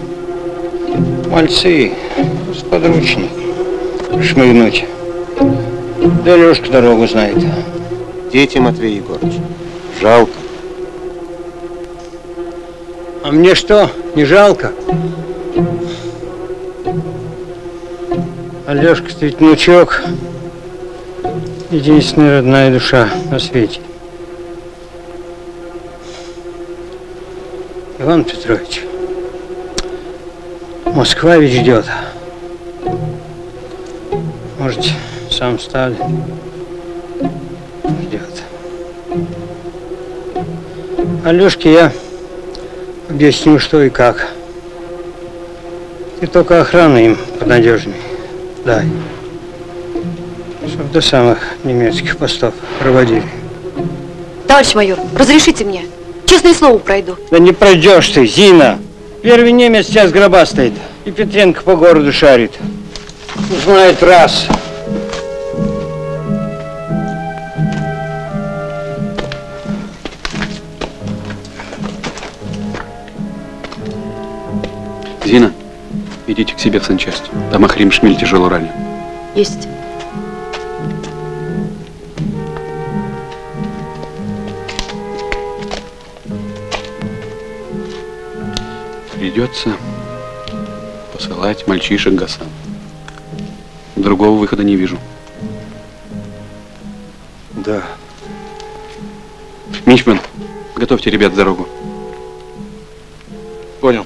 мальцы сподручней шмыгнуть. Да Алешка дорогу знает. Дети, Матвей Егорович, жалко. А мне что, не жалко? Алешка-то ведь внучок. Единственная родная душа на свете. Иван Петрович, Москва ведь ждет. Может, сам Сталин ждет. Алешке я объясню, что и как. Ты только охрану им понадежней дай. Чтоб до самых немецких постов проводили. Товарищ майор, разрешите мне? Честное слово пройду. Да не пройдешь ты, Зина. Первый немец тебя с гроба стоит. И Петренко по городу шарит. Узнает раз. Зина, идите к себе в санчасть. Там Ахрим Шмель тяжело ранен. Есть. Придется посылать мальчишек Гасан. Другого выхода не вижу. Да. Мичман, готовьте ребят в дорогу. Понял.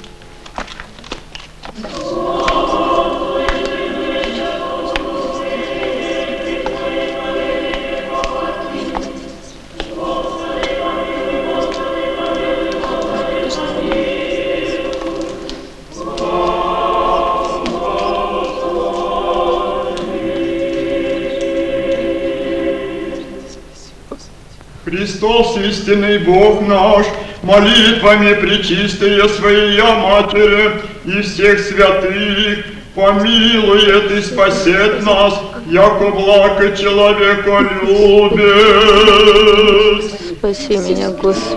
Христос, истинный Бог наш, молитвами пречистые Своей Матери и всех святых, помилует и спасет нас, яко благо человеколюбец. Спаси меня, Господи.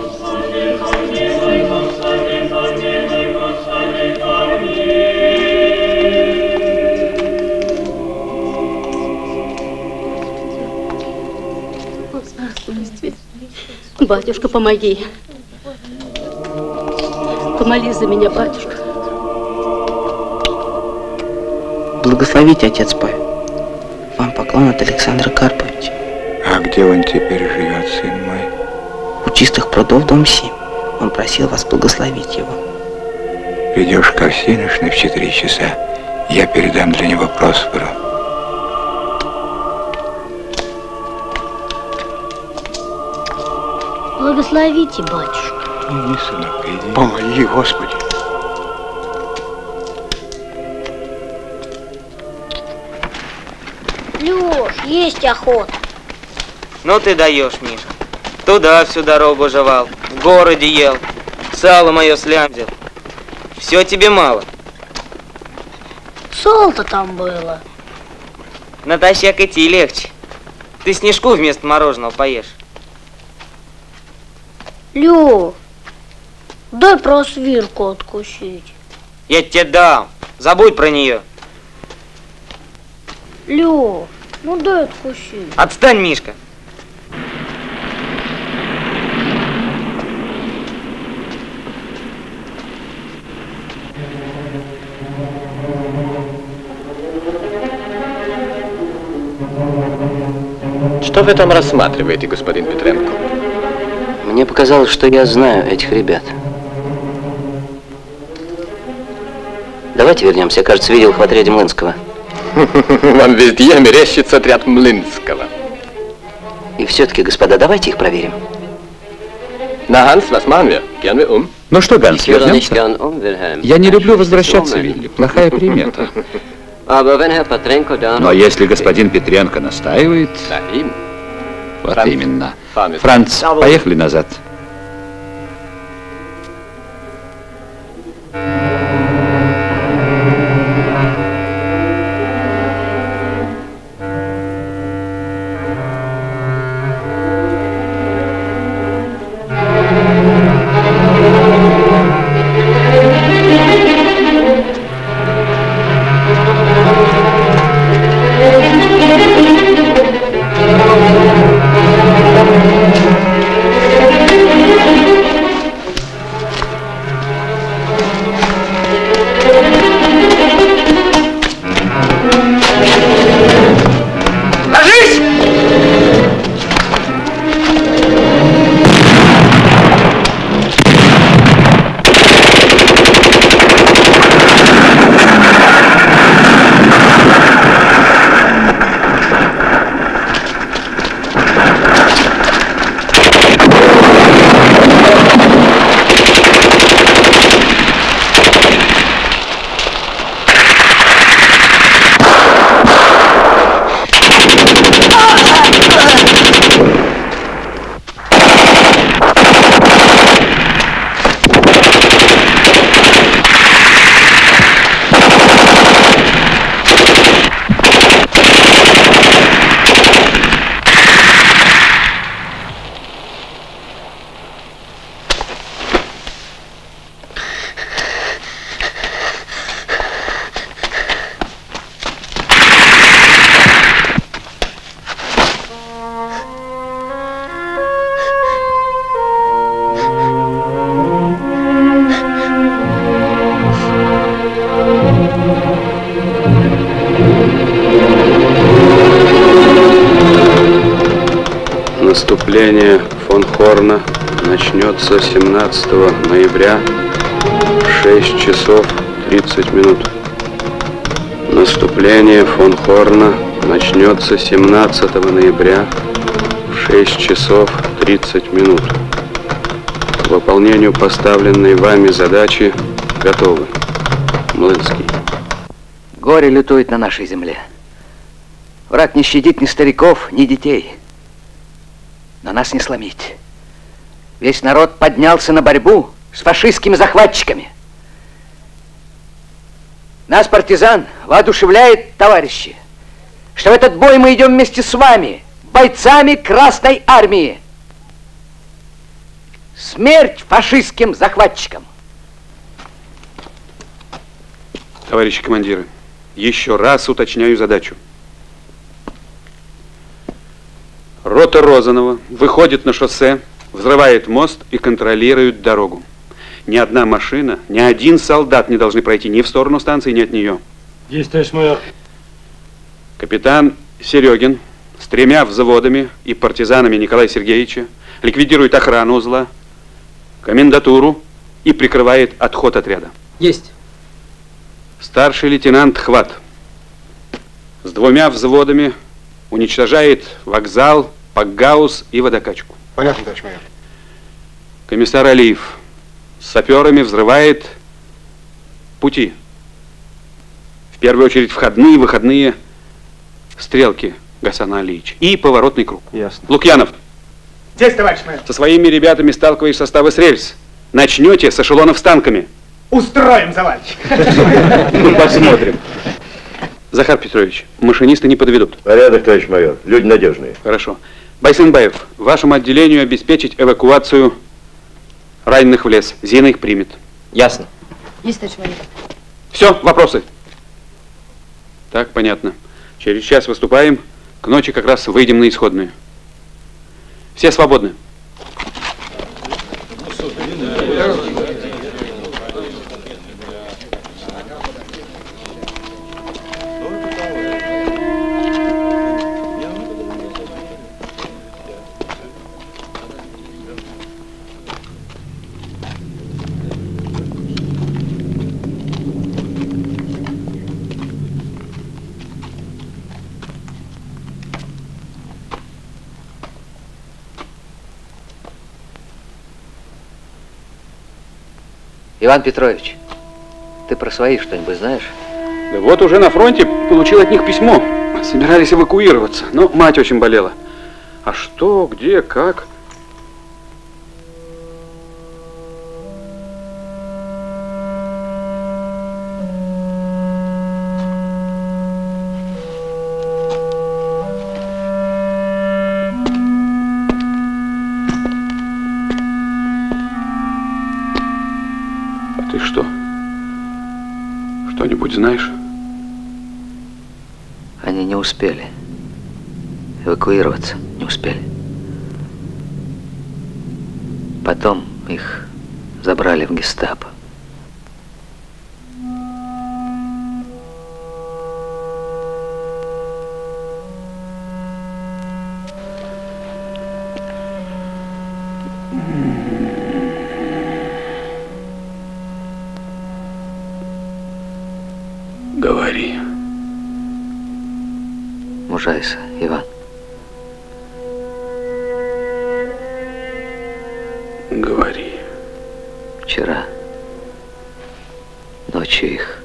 Батюшка, помоги. Помолись за меня, батюшка. Благословите, отец Павел. Вам поклон от Александра Карповича. А где он теперь живет, сын мой? У Чистых прудов, дом 7. Он просил вас благословить его. Придешь ко всеночной в 4 часа. Я передам для него Просперу. Благословите, батюшка. Иди, сынок, иди. Помоги, Господи. Лёш, есть охота. Ну ты даешь, Миша. Туда всю дорогу жевал, в городе ел, сало мое слямзил. Все тебе мало. Сало-то там было. Натощак идти легче. Ты снежку вместо мороженого поешь. Лё, дай просвирку откусить. Я тебе дам. Забудь про нее. Лё, Ну дай откуси. Отстань, Мишка. Что вы там рассматриваете, господин Петренко? Мне показалось, что я знаю этих ребят. Давайте вернемся. Я, кажется, видел их в отряде Млынского. Вам везде мерещится отряд Млынского. И все-таки, господа, давайте их проверим. На Ганс, was machen wir? Gehen wir um? Ну что, Ганс, вернемся? Я не люблю возвращаться, Вилли. Плохая примета. Но если господин Петренко настаивает... Вот именно. Франц, поехали назад. Наступление фон Хорна начнется 17 ноября в 6 часов 30 минут. Наступление фон Хорна начнется 17 ноября в 6 часов 30 минут. К выполнению поставленной вами задачи готовы. Млынский. Горе лютует на нашей земле. Враг не щадит ни стариков, ни детей. Но нас не сломить. Весь народ поднялся на борьбу с фашистскими захватчиками. Нас, партизан, воодушевляет, товарищи, что в этот бой мы идем вместе с вами, бойцами Красной Армии. Смерть фашистским захватчикам! Товарищи командиры, еще раз уточняю задачу. Рота Розанова выходит на шоссе, взрывает мост и контролирует дорогу. Ни одна машина, ни один солдат не должны пройти ни в сторону станции, ни от нее. Есть, товарищ майор. Капитан Серегин с 3 взводами и партизанами Николая Сергеевича ликвидирует охрану узла, комендатуру и прикрывает отход отряда. Есть. Старший лейтенант Хват с 2 взводами уничтожает вокзал, Пакгаус и водокачку. Понятно, товарищ майор. Комиссар Алиев с саперами взрывает пути. В первую очередь входные и выходные стрелки Гасана Алиевича и поворотный круг. Ясно. Лукьянов. Здесь, товарищ майор. Со своими ребятами сталкиваешь составы с рельс. Начнете с эшелонов с танками. Устроим, товарищ. Ну, посмотрим. Захар Петрович, машинисты не подведут. Порядок, товарищ майор. Люди надежные. Хорошо. Байсынбаев, вашему отделению обеспечить эвакуацию раненых в лес. Зина их примет. Ясно. Есть, товарищ майор. Все, вопросы? Так, понятно. Через час выступаем. К ночи как раз выйдем на исходную. Все свободны. Иван Петрович, ты про своих что-нибудь знаешь? Да вот уже на фронте получил от них письмо. Собирались эвакуироваться, но мать очень болела. А что, где, как? Ты что? Что-нибудь знаешь? Они не успели. Эвакуироваться не успели. Потом их забрали в гестапо. Говори. Мужайся, Иван. Говори. Вчера ночью их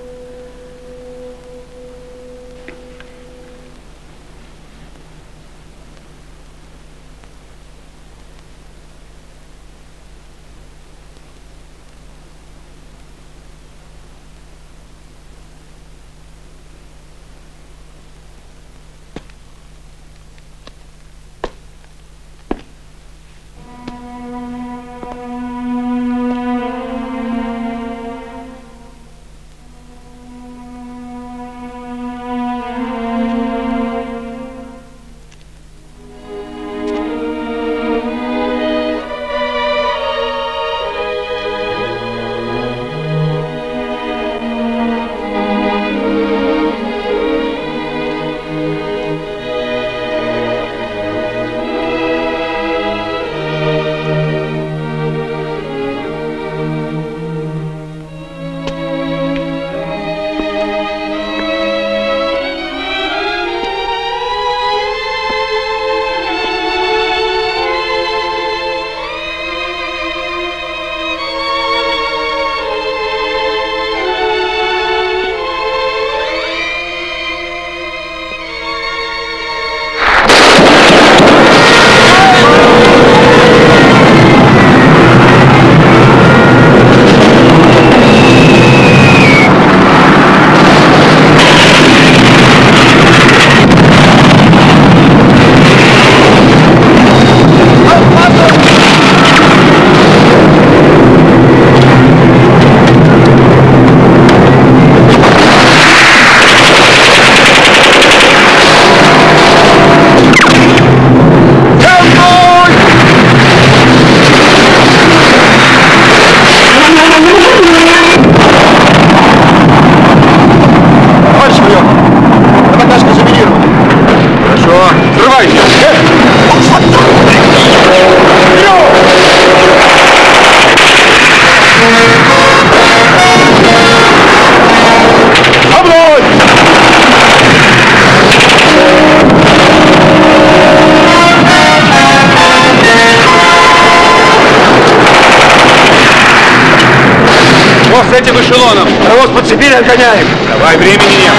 с этим эшелоном. Паровоз подцепили, отгоняем. Давай, времени нет.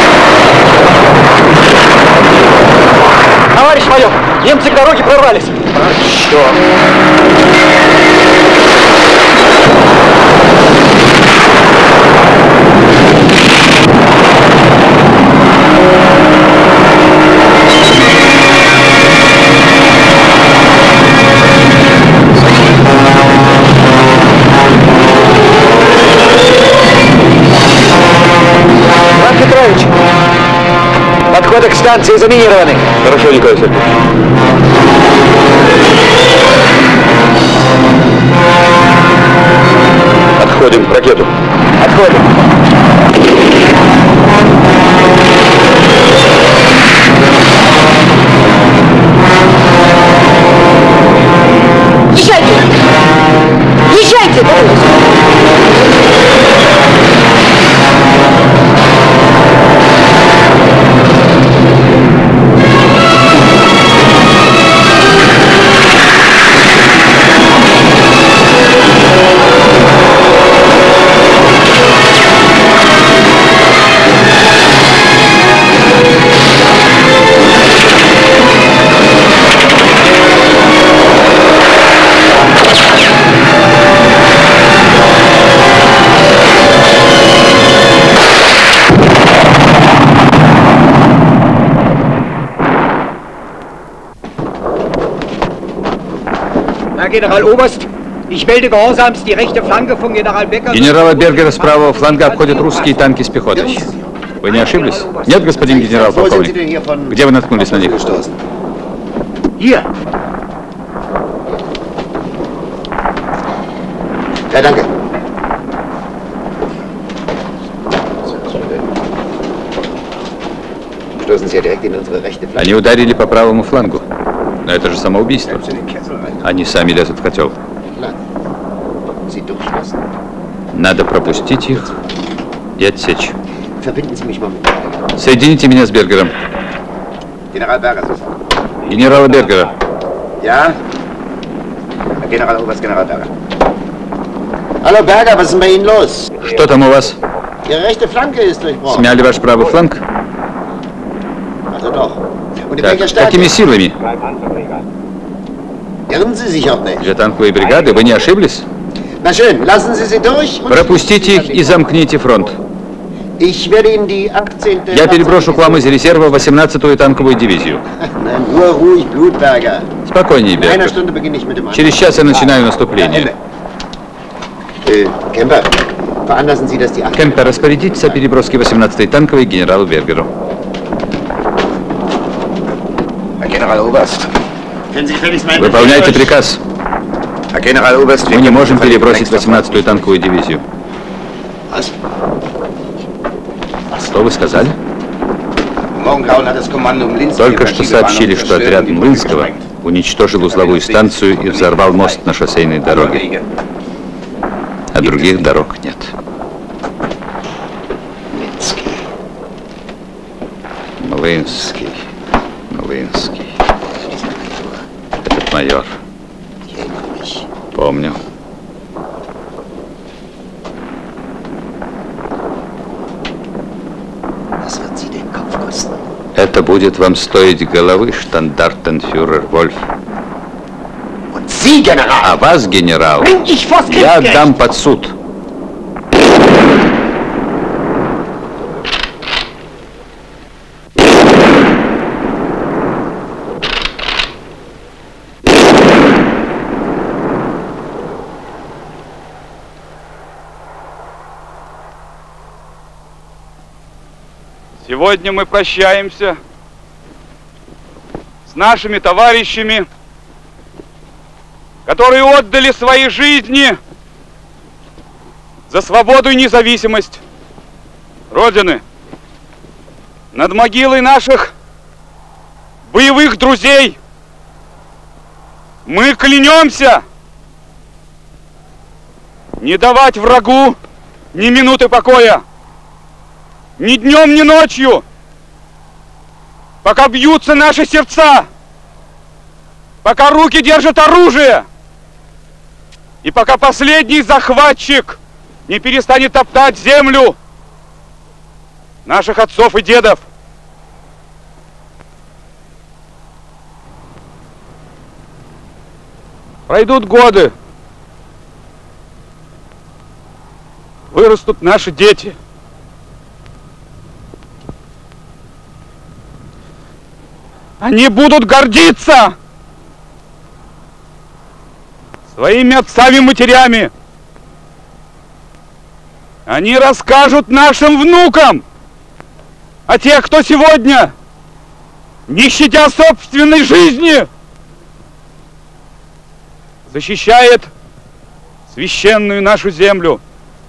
Немцы к дороге прорвались. Подходы к станции заминированы. Хорошо, Николай Сергеевич. Отходим к ракету. Отходим. Езжайте! Езжайте! Generaloberst, ich melde gehorsamst die rechte Flanke von General Becker. Генерала Бергера с правого фланга обходят русские танки с пехотой. Вы не ошиблись? Нет, господин генерал-полковник. Где вы наткнулись на них? Hier. Ja, danke. Stoßen Sie ja direkt in unsere rechte Flanke. Они ударили по правому флангу. Но это же самоубийство. Они сами лезут в котел. Надо пропустить их и отсечь. Соедините меня с Бергером. Генерала Бергера. Ja? Generaloberst General Berger. Hallo Berger, was ist denn bei Ihnen los? Что там у вас? Ihre rechte Flanke ist durchbrochen. Смяли ваш правый фланг? Also doch. Und in Так, welcher Stärke? какими силами? Irren Sie sich auch nicht. Для танковой бригады вы не ошиблись? Na schön, lassen Sie sie durch und Пропустите их и замкните фронт. ich werde Ihnen die 18. Я переброшу к вам из резерва 18-ю танковую дивизию. Nein, nur ruhig, Blutberger. Спокойнее, In einer Бергер. Stunde beginne ich mit dem Через час я начинаю наступление. Kemper, veranlassen Sie, dass die Кемпер, распорядитесь о переброске 18-й танковой генералу Бергеру. Generaloberst. Выполняйте приказ. Generaloberst, Мы не можем перебросить 18-ю танковую дивизию. Что вы сказали? Только что сообщили, что отряд Млынского уничтожил узловую станцию и взорвал мост на шоссейной дороге. А других дорог нет. Млынский. Млынский. Этот майор. Помню. Это будет вам стоить головы, штандартенфюрер Вольф. А вас, генерал, я отдам под суд. Сегодня мы прощаемся с нашими товарищами, которые отдали свои жизни за свободу и независимость Родины. Над могилой наших боевых друзей мы клянемся не давать врагу ни минуты покоя, ни днем, ни ночью, пока бьются наши сердца, пока руки держат оружие, и пока последний захватчик не перестанет топтать землю наших отцов и дедов. Пройдут годы. Вырастут наши дети. Они будут гордиться своими отцами и матерями. Они расскажут нашим внукам о тех, кто сегодня, не щадя собственной жизни, защищает священную нашу землю.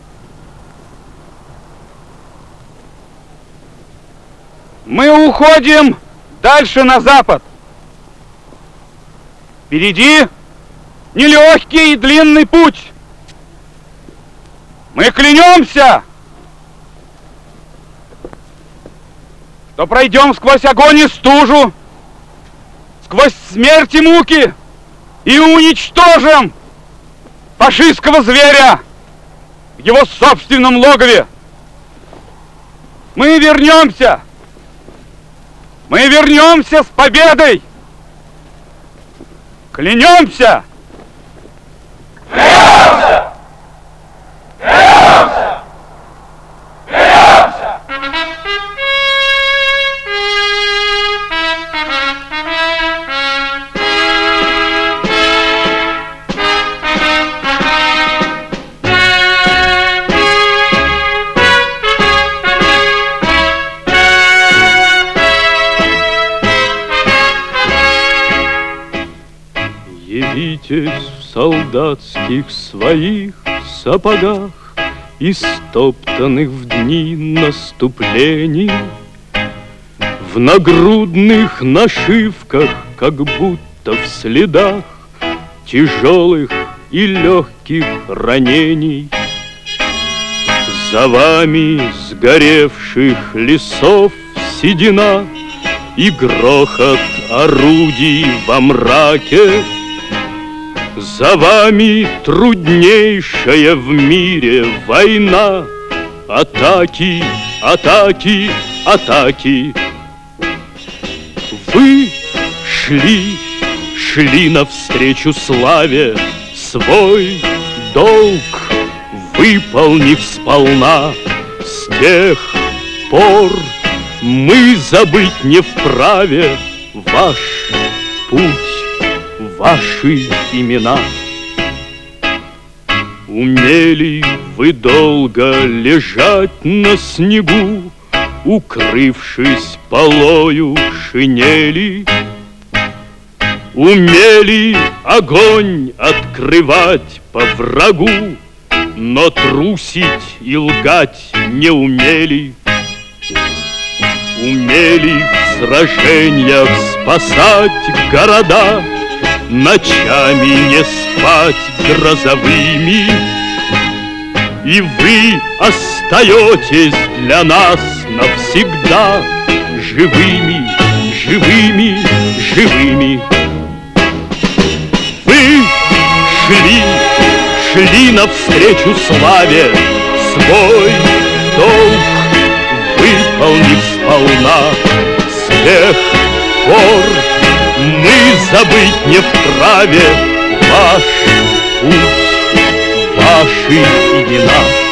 Мы уходим дальше на запад. Впереди нелегкий и длинный путь. Мы клянемся, что пройдем сквозь огонь и стужу, сквозь смерть и муки, и уничтожим фашистского зверя в его собственном логове. Мы вернемся с победой. Клянемся! Клянемся! Клянемся! Клянемся! Явитесь в солдатских своих сапогах, истоптанных в дни наступлений, в нагрудных нашивках, как будто в следах тяжелых и легких ранений. За вами сгоревших лесов седина и грохот орудий во мраке. За вами труднейшая в мире война. Атаки, атаки, атаки. Вы шли навстречу славе, свой долг выполнив сполна. С тех пор мы забыть не вправе ваш путь, ваши имена. Умели вы долго лежать на снегу, укрывшись полою шинели. Умели огонь открывать по врагу, но трусить и лгать не умели. Умели в сражениях спасать города, ночами не спать грозовыми. И вы остаетесь для нас навсегда живыми, живыми, живыми. Вы шли навстречу славе, свой долг выполнив сполна. С тех пор мы забыть не вправе ваш путь, ваши имена.